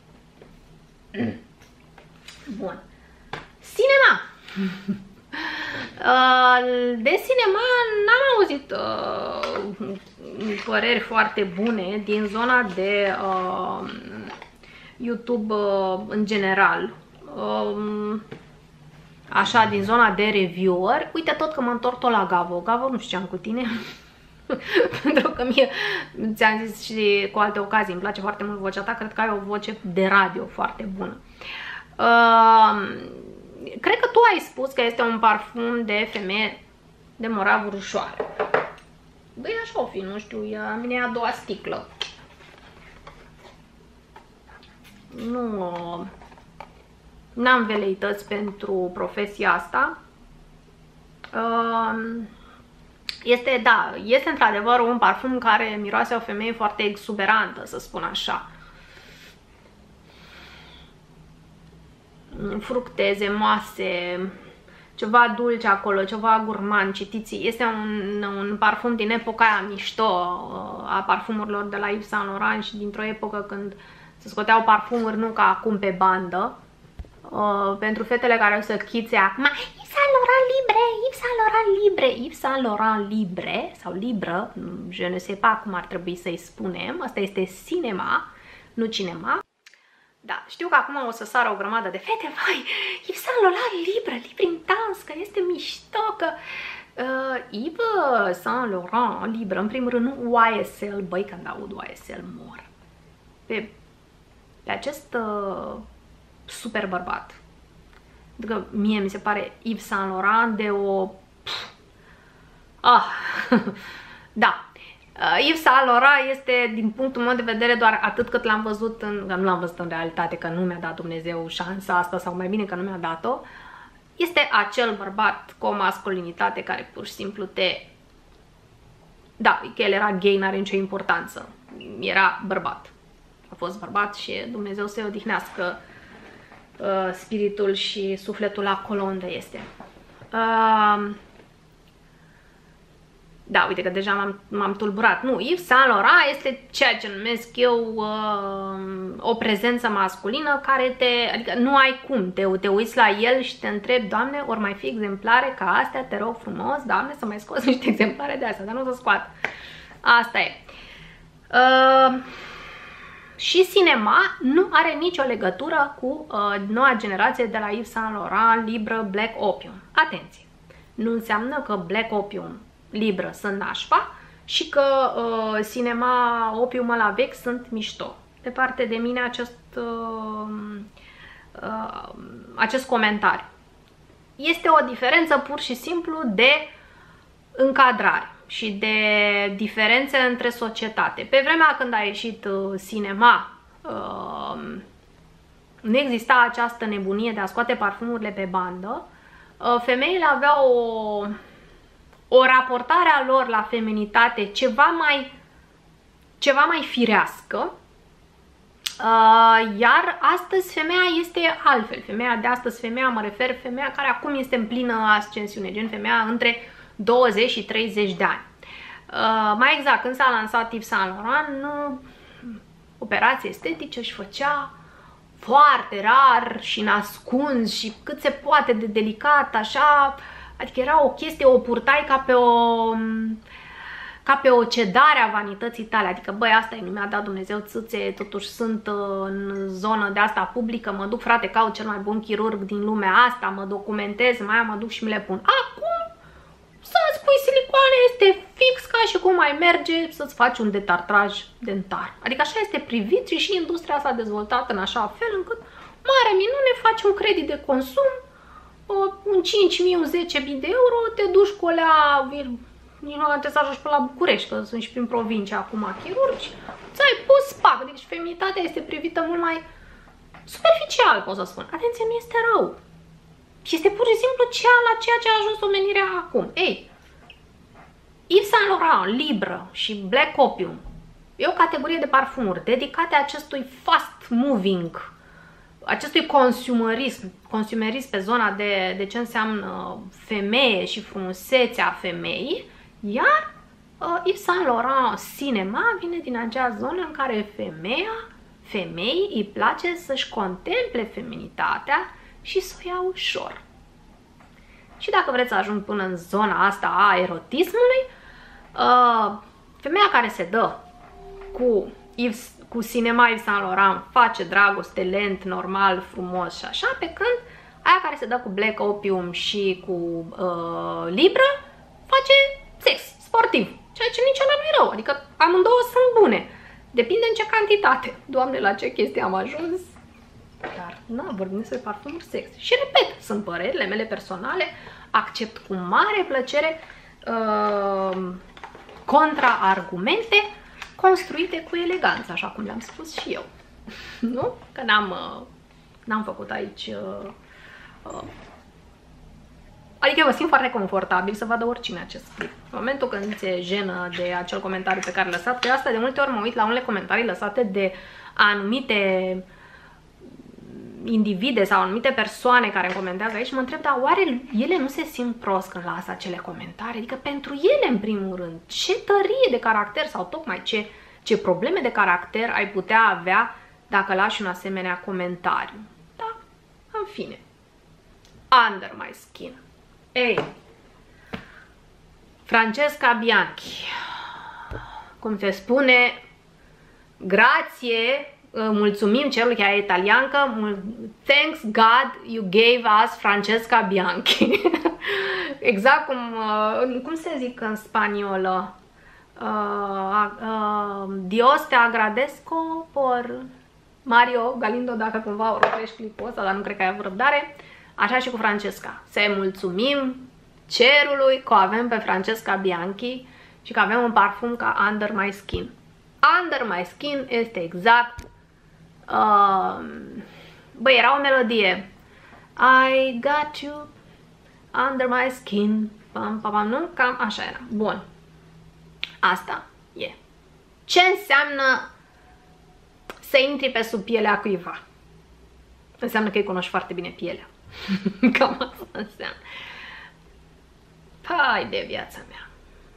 [SPEAKER 1] Bun. Cinema! De cinema n-am auzit uh, păreri foarte bune din zona de uh, YouTube uh, în general. Uh, așa, din zona de reviewer. Uite tot că mă întorc tot la Gavo. Gavo, nu știu ce am cu tine. Pentru că mie, ți-am zis și cu alte ocazii, îmi place foarte mult vocea ta. Cred că ai o voce de radio foarte bună. Uh, cred că tu ai spus că este un parfum de femeie de moravuri ușoare. Băi, așa o fi, nu știu, ea, mine e a doua sticlă. Nu n-am veleități pentru profesia asta. Uh, este, da, este într-adevăr un parfum care miroase o femeie foarte exuberantă, să spun așa. Fructe, zemoase, ceva dulce acolo, ceva gurmand, citiți. Este un, un parfum din epoca aia mișto a parfumurilor de la Yves Saint Laurent și dintr-o epocă când se scoteau parfumuri nu ca acum pe bandă. Uh, pentru fetele care o să chițe acum, Yves Saint Laurent Libre, Yves Saint Laurent Libre, Yves Saint Laurent Libre sau Libre, je ne sais pas cum ar trebui să-i spunem, asta este cinema, nu cinema. Da, știu că acum o să sară o grămadă de fete, vai, Yves Saint Laurent Libre, Libre Intens, că este mișto, că... Uh, Yves Saint Laurent Libre, în primul rând, nu Y S L, băi, când aud Y S L mor. Pe, pe acest uh, super bărbat. Adică mie mi se pare Yves Saint Laurent de o... Pff, ah, da. Yves Saint Laurent este, din punctul meu de vedere, doar atât cât l-am văzut în... Că nu l-am văzut în realitate, că nu mi-a dat Dumnezeu șansa asta, sau mai bine că nu mi-a dat-o. Este acel bărbat cu o masculinitate care pur și simplu te... Da, că el era gay, n-are nicio importanță. Era bărbat. A fost bărbat și Dumnezeu să-i odihnească uh, spiritul și sufletul acolo unde este. Uh, Da, uite că deja m-am tulburat. Nu, Yves Saint Laurent este ceea ce numesc eu uh, o prezență masculină care te... Adică nu ai cum, te, te uiți la el și te întrebi, Doamne, ori mai fi exemplare ca astea, te rog frumos, Doamne, să mai scoți niște exemplare de astea, dar nu o să scoat. Asta e. Uh, și cinema nu are nicio legătură cu uh, noua generație de la Yves Saint Laurent Libre Black Opium. Atenție! Nu înseamnă că Black Opium Libre sunt nașpa și că uh, cinema opium la vechi sunt mișto. Departe de mine acest, uh, uh, acest comentariu. Este o diferență pur și simplu de încadrare și de diferențe între societate. Pe vremea când a ieșit uh, cinema, uh, nu exista această nebunie de a scoate parfumurile pe bandă. Uh, femeile aveau o... o raportare a lor la feminitate ceva mai, ceva mai firească, uh, iar astăzi femeia este altfel. Femeia de astăzi, femeia, mă refer, femeia care acum este în plină ascensiune, gen femeia între douăzeci și treizeci de ani. Uh, mai exact, când s-a lansat Yves Saint Laurent, nu, operații estetice își făcea foarte rar și nascuns și cât se poate de delicat, așa. Adică era o chestie, o purtai ca pe o, ca pe o cedare a vanității tale. Adică, băi, asta e, nu mi-a dat Dumnezeu țâțe, totuși sunt în zonă de asta publică, mă duc, frate, caut cel mai bun chirurg din lumea asta, mă documentez, mai mă duc și mi le pun. Acum, să-ți pui silicoane, este fix ca și cum ai merge să-ți faci un detartraj dentar. Adică așa este privit și, și industria s-a dezvoltat în așa fel încât, mare minune, faci un credit de consum, un cinci mii, un zece mii de euro, te duci cu alea, nici nu trebuie să ajungi pe la București, că sunt și prin provincie acum chirurgi, ți-ai pus spac, deci feminitatea este privită mult mai superficial, pot să spun. Atenție, nu este rău. Este pur și simplu ceea la ceea ce a ajuns omenirea acum. Ei, Yves Saint Laurent, Libre și Black Opium e o categorie de parfumuri dedicate acestui fast moving, acestui consumerism, consumerism pe zona de, de ce înseamnă femeie și frumusețea femeii, iar uh, Yves Saint Laurent Cinema vine din acea zonă în care femeia, femeii îi place să-și contemple feminitatea și să o ia ușor. Și dacă vreți să ajung până în zona asta a erotismului, uh, femeia care se dă cu, Yves, cu cinema Yves Saint Laurent face dragoste lent, normal, frumos și așa, pe când aia care se dă cu Black Opium și cu uh, Libra face sex sportiv, ceea ce nici ăla nu e rău, adică amândouă sunt bune. Depinde în ce cantitate. Doamne, la ce chestie am ajuns? Dar, nu, vorbim despre parfumuri sex. Și repet, sunt părerile mele personale, accept cu mare plăcere uh, contraargumente construite cu eleganță, așa cum le-am spus și eu. Nu? Că n-am uh, n-am făcut aici... Uh, uh, Adică eu mă simt foarte confortabil să vadă oricine acest clip. În momentul când ți-e jenă de acel comentariu pe care l-a lăsat, pe asta de multe ori mă uit la unele comentarii lăsate de anumite individe sau anumite persoane care îmi comentează aici și mă întreb, dar oare ele nu se simt prost când lasă acele comentarii? Adică pentru ele, în primul rând, ce tărie de caracter sau tocmai ce, ce probleme de caracter ai putea avea dacă lași un asemenea comentariu? Da, în fine. Under my skin. Ei, Francesca Bianchi, cum se spune, grație, mulțumim cerului, chiar e italiancă, thanks God you gave us Francesca Bianchi. Exact cum, cum se zic în spaniolă, uh, uh, Dios te agradezco por Mario Galindo, dacă cumva urmărești clipul ăsta, dar nu cred că ai avut răbdare. Așa și cu Francesca. Să-i mulțumim cerului că o avem pe Francesca Bianchi și că avem un parfum ca Under My Skin. Under My Skin este exact... Uh, băi, era o melodie. I got you under my skin. Pam, pam, pam, nu? Cam așa era. Bun. Asta e. Ce înseamnă să intri pe sub pielea cuiva? Înseamnă că îi cunoști foarte bine pielea. Cam asta înseamnă. Hai de viața mea.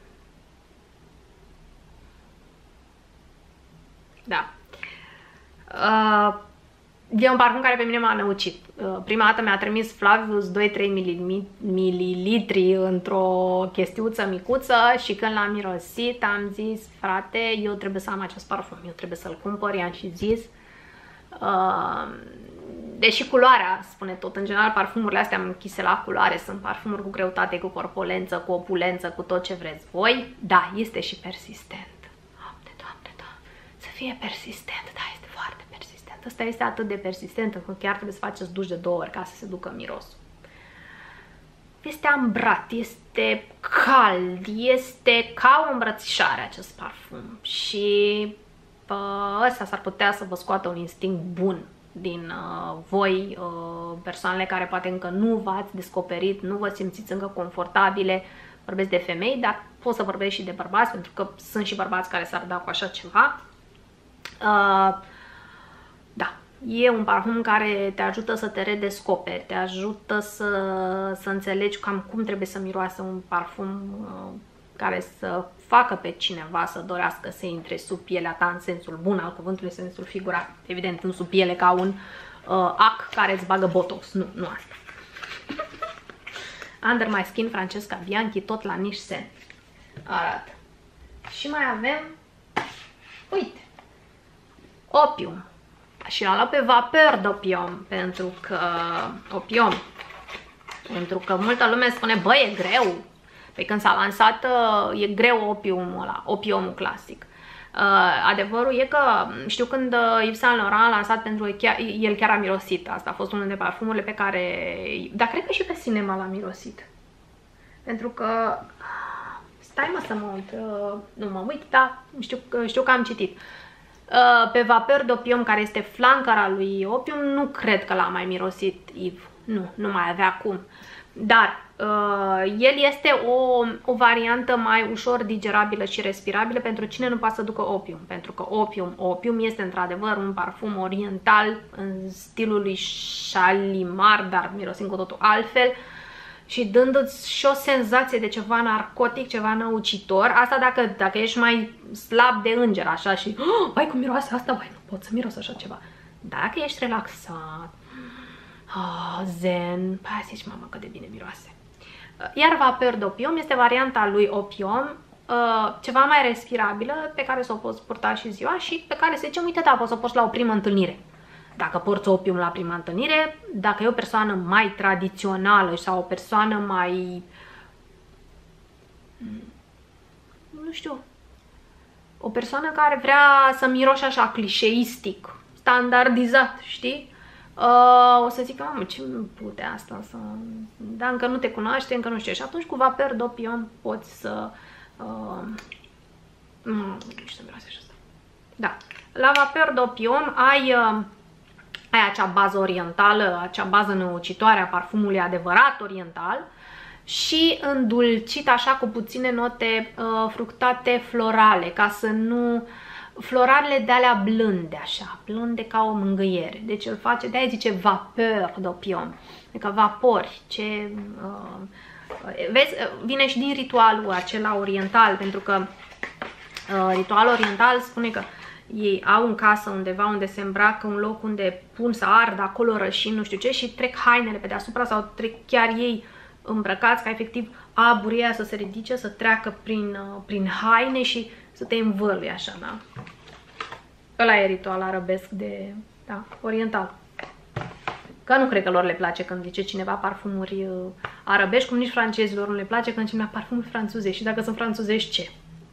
[SPEAKER 1] Da. Uh, e un parfum care pe mine m-a năucit. Uh, prima dată mi-a trimis Flavius doi trei mililitri într-o chestiuță micuță și când l-am mirosit am zis, frate, eu trebuie să am acest parfum, eu trebuie să-l cumpăr, i-am și zis. Uh, deși culoarea spune tot, în general parfumurile astea închise la culoare sunt parfumuri cu greutate, cu corpulență, cu opulență, cu tot ce vreți voi, da, este și persistent. Doamne, doamne, da, să fie persistent, da, este foarte persistent. Asta este atât de persistent încât chiar trebuie să faceți duș de două ori ca să se ducă mirosul. Este ambrat, este cald, este ca o îmbrățișare acest parfum și ăsta s-ar putea să vă scoată un instinct bun din uh, voi, uh, persoanele care poate încă nu v-ați descoperit, nu vă simțiți încă confortabile. Vorbesc de femei, dar pot să vorbesc și de bărbați, pentru că sunt și bărbați care s-ar da cu așa ceva. Uh, da, e un parfum care te ajută să te redescoperi, te ajută să, să înțelegi cam cum trebuie să miroase un parfum uh, care să facă pe cineva să dorească să intre sub pielea ta în sensul bun al cuvântului, în sensul figurat. Evident, nu sub piele ca un uh, ac care îți bagă botox. Nu, nu asta. Under My Skin, Francesca Bianchi, tot la Niche Scent. Arată. Și mai avem, uite, Opium. Și l-am luat pe Vapeur d'Opium, pentru că, Opium, pentru că multă lume spune, bă, e greu. Pe când s-a lansat, e greu opiumul ăla, opiumul clasic. Adevărul e că, știu când Yves Saint Laurent a lansat, pentru că chiar, el chiar a mirosit. Asta a fost unul dintre parfumurile pe care... Dar cred că și pe cinema l-a mirosit. Pentru că... Stai mă să mă uit, nu mă uit, dar știu, știu că am citit. Pe Vapeur d'Opium, care este flancara lui Opium, nu cred că l-a mai mirosit Yves. Nu, nu mai avea cum. Dar uh, el este o, o variantă mai ușor digerabilă și respirabilă pentru cine nu poate să ducă opium. Pentru că opium, opium este într-adevăr un parfum oriental în stilul lui Shalimar, dar mirosind cu totul altfel și dându-ți și o senzație de ceva narcotic, ceva năucitor. Asta dacă, dacă ești mai slab de înger, așa, și oh, vai cum miroase asta, vai, nu pot să miros așa ceva. Dacă ești relaxat, oh, zen, păi zici, mamă, cât de bine miroase. Iar Vapeur d'Opium este varianta lui Opium, ceva mai respirabilă, pe care să o poți purta și ziua și pe care să zicem, uite, da, poți să o porți la o primă întâlnire. Dacă porți opium la prima întâlnire, dacă e o persoană mai tradițională sau o persoană mai, nu știu, o persoană care vrea să miroși așa clișeistic, standardizat, știi? Uh, o să zic, mamă, ce pute asta să... Dar încă nu te cunoaște, încă nu știu. Și atunci cu Vapeur d'Opium poți să... Uh... Nu știu să miroase și asta. Da. La Vapeur d'Opium ai... Uh... ai acea bază orientală, acea bază năucitoare a parfumului adevărat oriental și îndulcit așa cu puține note uh, fructate florale, ca să nu... Floralele de alea blânde așa, blânde ca o mângâiere. Deci îl face, de-aia zice Vapeur d'Opium, adică vapori, ce... Uh, vezi, vine și din ritualul acela oriental, pentru că uh, ritualul oriental spune că ei au în casă undeva unde se îmbracă, un loc unde pun să ardă acolo rășini, nu știu ce, și trec hainele pe deasupra sau trec chiar ei îmbrăcați ca efectiv aburii aia să se ridice, să treacă prin, prin haine și să te învălui așa, da? Ăla e ritual arabesc de, da, oriental. Că nu cred că lor le place când zice cineva parfumuri uh, arabești, cum nici francezilor nu le place când cineva parfumuri franțuzești. Și dacă sunt franțuzești, ce?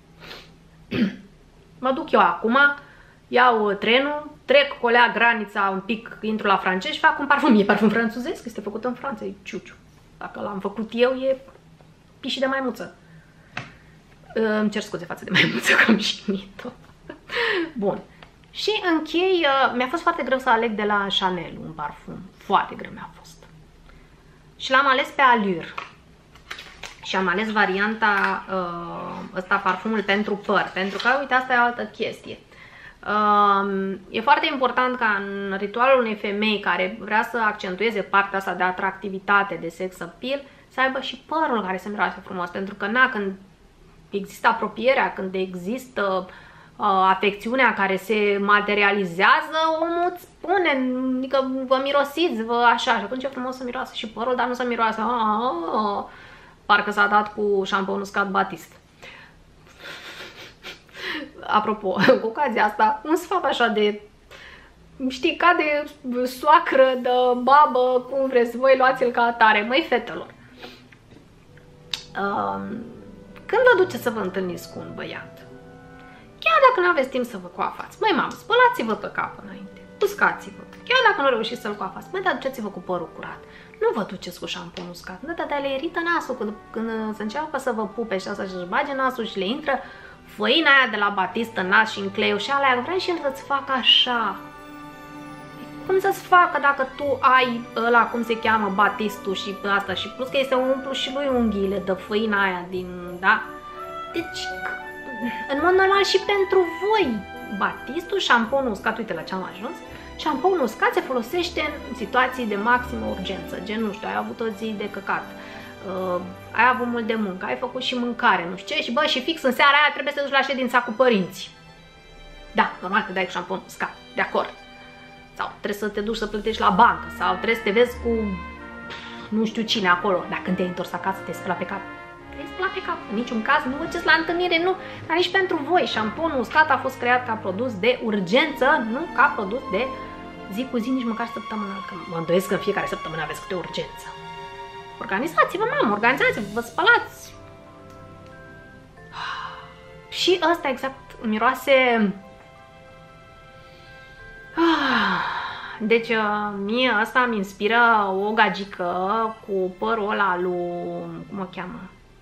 [SPEAKER 1] Mă duc eu acum, iau trenul, trec, colea granița un pic, intru la francez și fac un parfum. E parfum franțuzesc, este făcut în Franța, e ciuciu. Dacă l-am făcut eu, e piși de maimuță. Îmi cer scuze față de maimuță că am șinit-o. Bun. Și închei, mi-a fost foarte greu să aleg de la Chanel un parfum. Foarte greu mi-a fost. Și l-am ales pe Allure. Și am ales varianta uh, ăsta, parfumul pentru păr. Pentru că, uite, asta e o altă chestie. Uh, e foarte important ca în ritualul unei femei care vrea să accentueze partea asta de atractivitate, de sex appeal, să aibă și părul care să miroase frumos. Pentru că, na, când există apropierea, când există uh, afecțiunea care se materializează, omul îți spune, adică vă mirosiți, vă așa, și atunci e frumos să miroase și părul, dar nu să miroase. Ah, ah, ah. Parcă s-a dat cu șampon uscat Batiste. Apropo, cu ocazia asta, un sfat așa de, știi, ca de soacră, de babă, cum vreți voi, luați-l ca atare. Măi, fetelor, um, când vă duceți să vă întâlniți cu un băiat, chiar dacă nu aveți timp să vă coafați, măi, mamă, spălați-vă pe cap înainte, uscați-vă. Chiar dacă nu reușiți să-l coafați, măi, dar duceți-vă cu părul curat. Nu vă duceți cu șampon uscat. Nu, dar le irită nasul când, când se înceapă să vă pupe și asta și își bage nasul și le intră făina aia de la Batiste în nas și în cleiu și alea. Vrei și el să-ți facă așa. Cum să-ți facă dacă tu ai ăla, cum se cheamă, Batistul și asta, și plus că este umplu și lui unghiile de făina aia din, da? Deci, în mod normal și pentru voi, Batistul, șamponul uscat, uite la ce am ajuns, șamponul uscat se folosește în situații de maximă urgență, gen, nu știu, ai avut o zi de căcat, uh, ai avut mult de muncă, ai făcut și mâncare, nu știu ce, și bă, și fix în seara aia trebuie să te duci la ședința cu părinții. Da, normal că dai cu șampon uscat, de acord. Sau trebuie să te duci să plătești la bancă, sau trebuie să te vezi cu nu știu cine acolo, dar când te-ai întors acasă te spăla pe cap. Te spăla pe cap, în niciun caz nu mergeți la întâlnire, nu, dar nici pentru voi. Șamponul uscat a fost creat ca produs de urgență, nu ca produs de zi cu zi, nici măcar săptămânal, că mă îndoiesc că în fiecare săptămână aveți câte urgență. Organizați-vă, mamă, organizați-vă, vă spălați. Și ăsta exact miroase... Deci mie ăsta îmi inspiră o gagică cu părul ăla lui... cum o cheamă?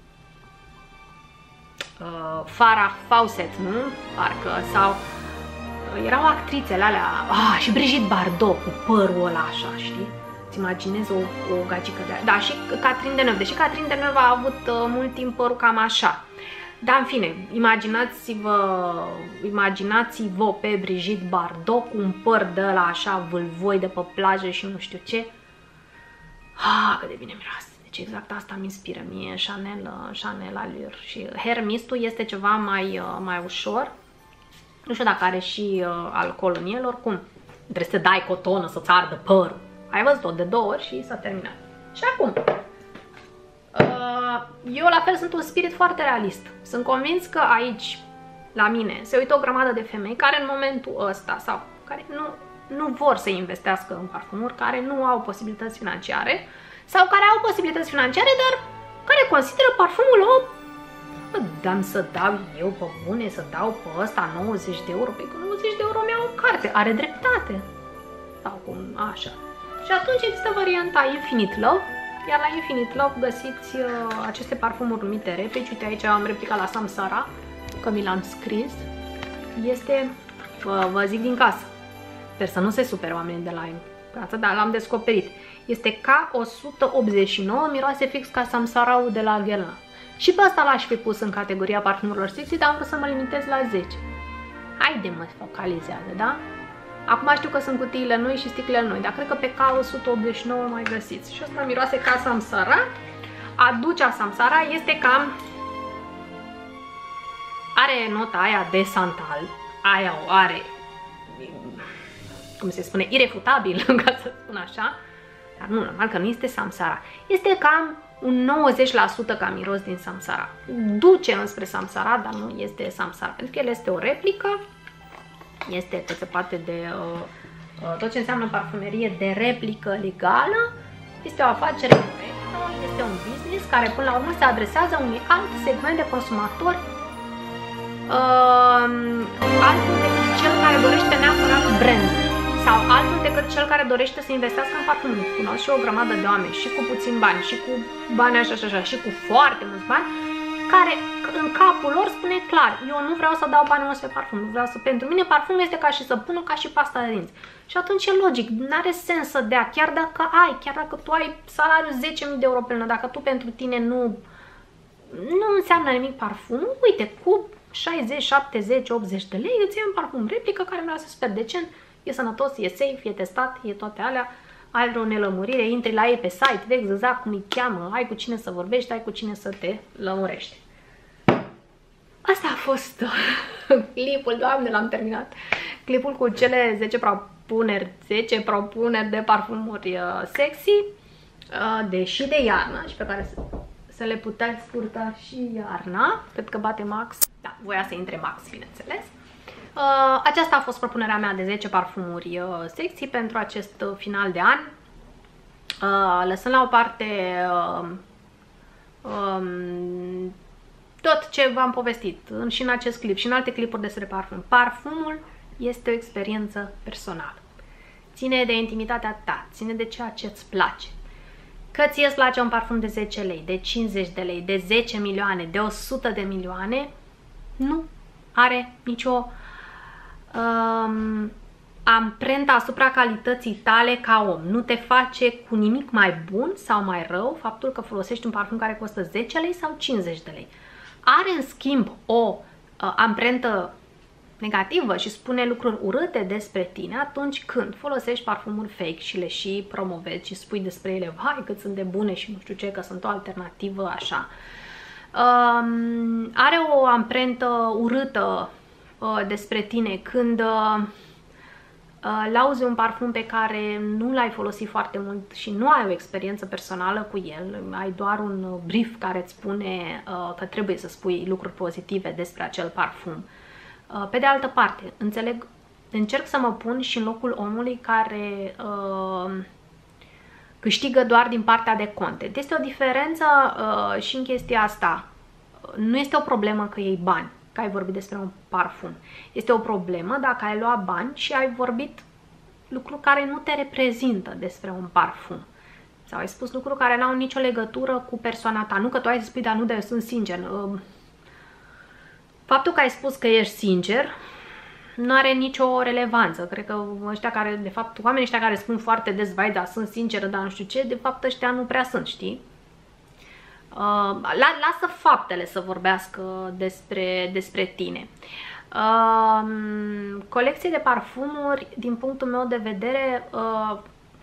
[SPEAKER 1] Uh, Farrah Fawcett, nu? Parcă, sau... Erau actrițele alea, ah, și Brigitte Bardot cu părul ăla așa, știi? Îți imaginezi o, o gagică de aia. Da, și Catherine Deneuve, deși Catherine Deneuve a avut uh, mult timp părul cam așa. Dar, în fine, imaginați-vă imaginați-vă pe Brigitte Bardot cu un păr de ăla așa vâlvoi de pe plajă și nu știu ce. Ah, cât de bine miroase. Deci exact asta îmi inspiră mie Chanel, Chanel Allure. Și Hair Mist-ul este ceva mai, mai ușor. Nu știu dacă are și uh, alcool în el, oricum. Trebuie să dai cotonă să-ți ardă părul. Ai văzut-o de două ori și s-a terminat. Și acum... Uh,
[SPEAKER 2] eu la fel sunt un spirit foarte realist. Sunt convins că aici, la mine, se uită o grămadă de femei care în momentul ăsta sau care nu, nu vor să investească în parfumuri, care nu au posibilități financiare sau care au posibilități financiare, dar care consideră parfumul o... Bă, dam să dau eu pe bune, să dau pe ăsta nouăzeci de euro, pe că nouăzeci de euro mi-au o carte, are dreptate. Sau cum, așa. Și atunci există varianta Infinite Love, iar la Infinite Love găsiți uh, aceste parfumuri numite replici. Uite, aici am replicat la Samsara, că mi l-am scris. Este, vă, vă zic din casă, sper să nu se supere oamenii de la casă, dar l-am descoperit. Este K o sută optzeci și nouă, miroase fix ca Samsara-ul de la Guerlain. Și pe asta l-aș fi pus în categoria parfumurilor sexy, dar am vrut să mă limitez la zece. Haide mă, focalizează, da? Acum știu că sunt cutiile noi și sticlele noi, dar cred că pe K o sută optzeci și nouă mai găsiți. Și asta miroase ca Samsara. A ducea Samsara este cam... Are nota aia de santal, aia o are, cum se spune, irefutabil, ca să spun așa. Dar nu, normal că nu este Samsara. Este cam un nouăzeci la sută ca miros din Samsara. Duce înspre Samsara, dar nu este Samsara, pentru că el este o replică. Este cât se poate de uh, uh, tot ce înseamnă parfumerie de replică legală. Este o afacere corectă, este un business care până la urmă se adresează unui alt segment de consumatori, uh, altul decât cel care dorește neapărat brand sau altul decât cel care dorește să investească în parfum. Cunosc și o grămadă de oameni și cu puțin bani și cu bani așa și așa și cu foarte mulți bani, care în capul lor spune clar, eu nu vreau să dau banii pe parfum, nu vreau să... pentru mine parfum este ca și săpunul, ca și pasta de dinți. Și atunci e logic, nu are sens să dea, chiar dacă ai, chiar dacă tu ai salariul zece mii de euro pe lună, dacă tu pentru tine nu, nu înseamnă nimic parfumul, uite, cu șaizeci, șaptezeci, optzeci de lei îți iei un parfum replică care vrea să super decent, e sănătos, e safe, e testat, e toate alea, ai vreo nelămurire, intri la ei pe site, vezi exact cum îi cheamă, ai cu cine să vorbești, ai cu cine să te lămurești. Asta a fost clipul, Doamne, l-am terminat. Clipul cu cele zece propuneri, zece propuneri de parfumuri uh, sexy, uh, de și de iarnă și pe care să, să le puteți purta și iarna. Cred că bate Max. Da, voia să intre Max, bineînțeles. Uh, aceasta a fost propunerea mea de zece parfumuri uh, sexy pentru acest uh, final de an. Uh, lăsând la o parte uh, um, tot ce v-am povestit în, și în acest clip și în alte clipuri despre parfum. Parfumul este o experiență personală. Ține de intimitatea ta, ține de ceea ce îți place. Că ție îți place un parfum de zece lei, de cincizeci de lei, de zece milioane, de o sută de milioane, nu are nicio um, amprenta asupra calității tale ca om. Nu te face cu nimic mai bun sau mai rău faptul că folosești un parfum care costă zece lei sau cincizeci de lei. Are în schimb o uh, amprentă negativă și spune lucruri urâte despre tine atunci când folosești parfumuri fake și le și promovezi și spui despre ele, vai cât sunt de bune și nu știu ce, că sunt o alternativă așa. Um, are o amprentă urâtă uh, despre tine când uh, uh, lauzi un parfum pe care nu l-ai folosit foarte mult și nu ai o experiență personală cu el, ai doar un brief care îți spune uh, că trebuie să spui lucruri pozitive despre acel parfum. Uh, pe de altă parte, înțeleg, încerc să mă pun și în locul omului care uh, câștigă doar din partea de content. Este o diferență uh, și în chestia asta. Nu este o problemă că iei bani, că ai vorbit despre un parfum. Este o problemă dacă ai luat bani și ai vorbit lucruri care nu te reprezintă despre un parfum. Sau ai spus lucruri care nu au nicio legătură cu persoana ta. Nu că tu ai să spui, dar nu, dar eu sunt sincer. Faptul că ai spus că ești sincer nu are nicio relevanță. Cred că ăștia care, de fapt, oamenii ăștia care spun foarte des, vai, da, sunt sinceră, dar nu știu ce, de fapt ăștia nu prea sunt, știi? Uh, lasă faptele să vorbească despre, despre tine. Uh, colecție de parfumuri, din punctul meu de vedere, uh,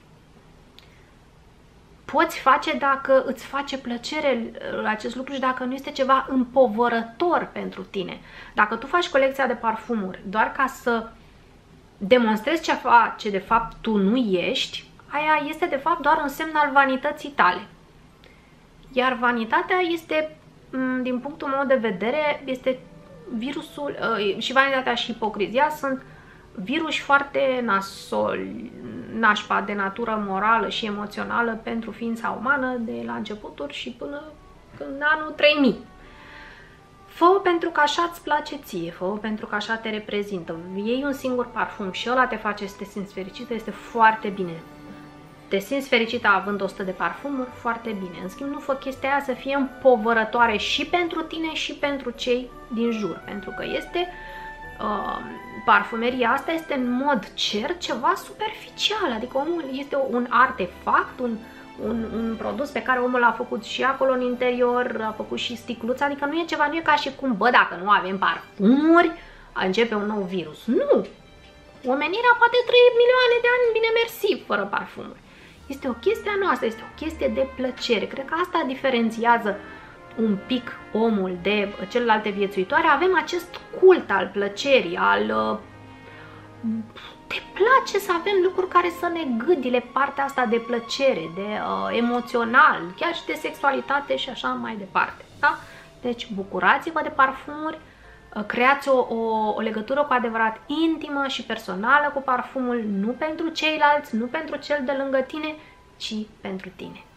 [SPEAKER 2] poți face dacă îți face plăcere acest lucru și dacă nu este ceva împovărător pentru tine. Dacă tu faci colecția de parfumuri doar ca să demonstrezi ceva ce de fapt tu nu ești, aia este de fapt doar un semn al vanității tale. Iar vanitatea este, din punctul meu de vedere, este virusul, și vanitatea și ipocrizia sunt viruși foarte nasoli, nașpa de natură morală și emoțională pentru ființa umană de la începuturi și până în anul trei mii. Fă-o pentru că așa îți place ție, fă-o pentru că așa te reprezintă. Iei un singur parfum și ăla te face să te simți fericită, este foarte bine. Te simți fericită având o sută de parfumuri, foarte bine. În schimb, nu fă chestia aia să fie împovărătoare și pentru tine și pentru cei din jur. Pentru că este, uh, parfumeria asta este în mod cert ceva superficial. Adică omul este un artefact, un, un, un produs pe care omul l-a făcut și acolo în interior, a făcut și sticluța. Adică nu e ceva, nu e ca și cum, bă, dacă nu avem parfumuri, începe un nou virus. Nu! Omenirea poate trăi milioane de ani, bine mersi, fără parfumuri. Este o chestie a noastră, este o chestie de plăcere. Cred că asta diferențiază un pic omul de celelalte viețuitoare. Avem acest cult al plăcerii, al... te place să avem lucruri care să ne gândile partea asta de plăcere, de uh, emoțional, chiar și de sexualitate și așa mai departe. Da? Deci bucurați-vă de parfumuri, creați o, o, o legătură cu adevărat intimă și personală cu parfumul, nu pentru ceilalți, nu pentru cel de lângă tine, ci pentru tine.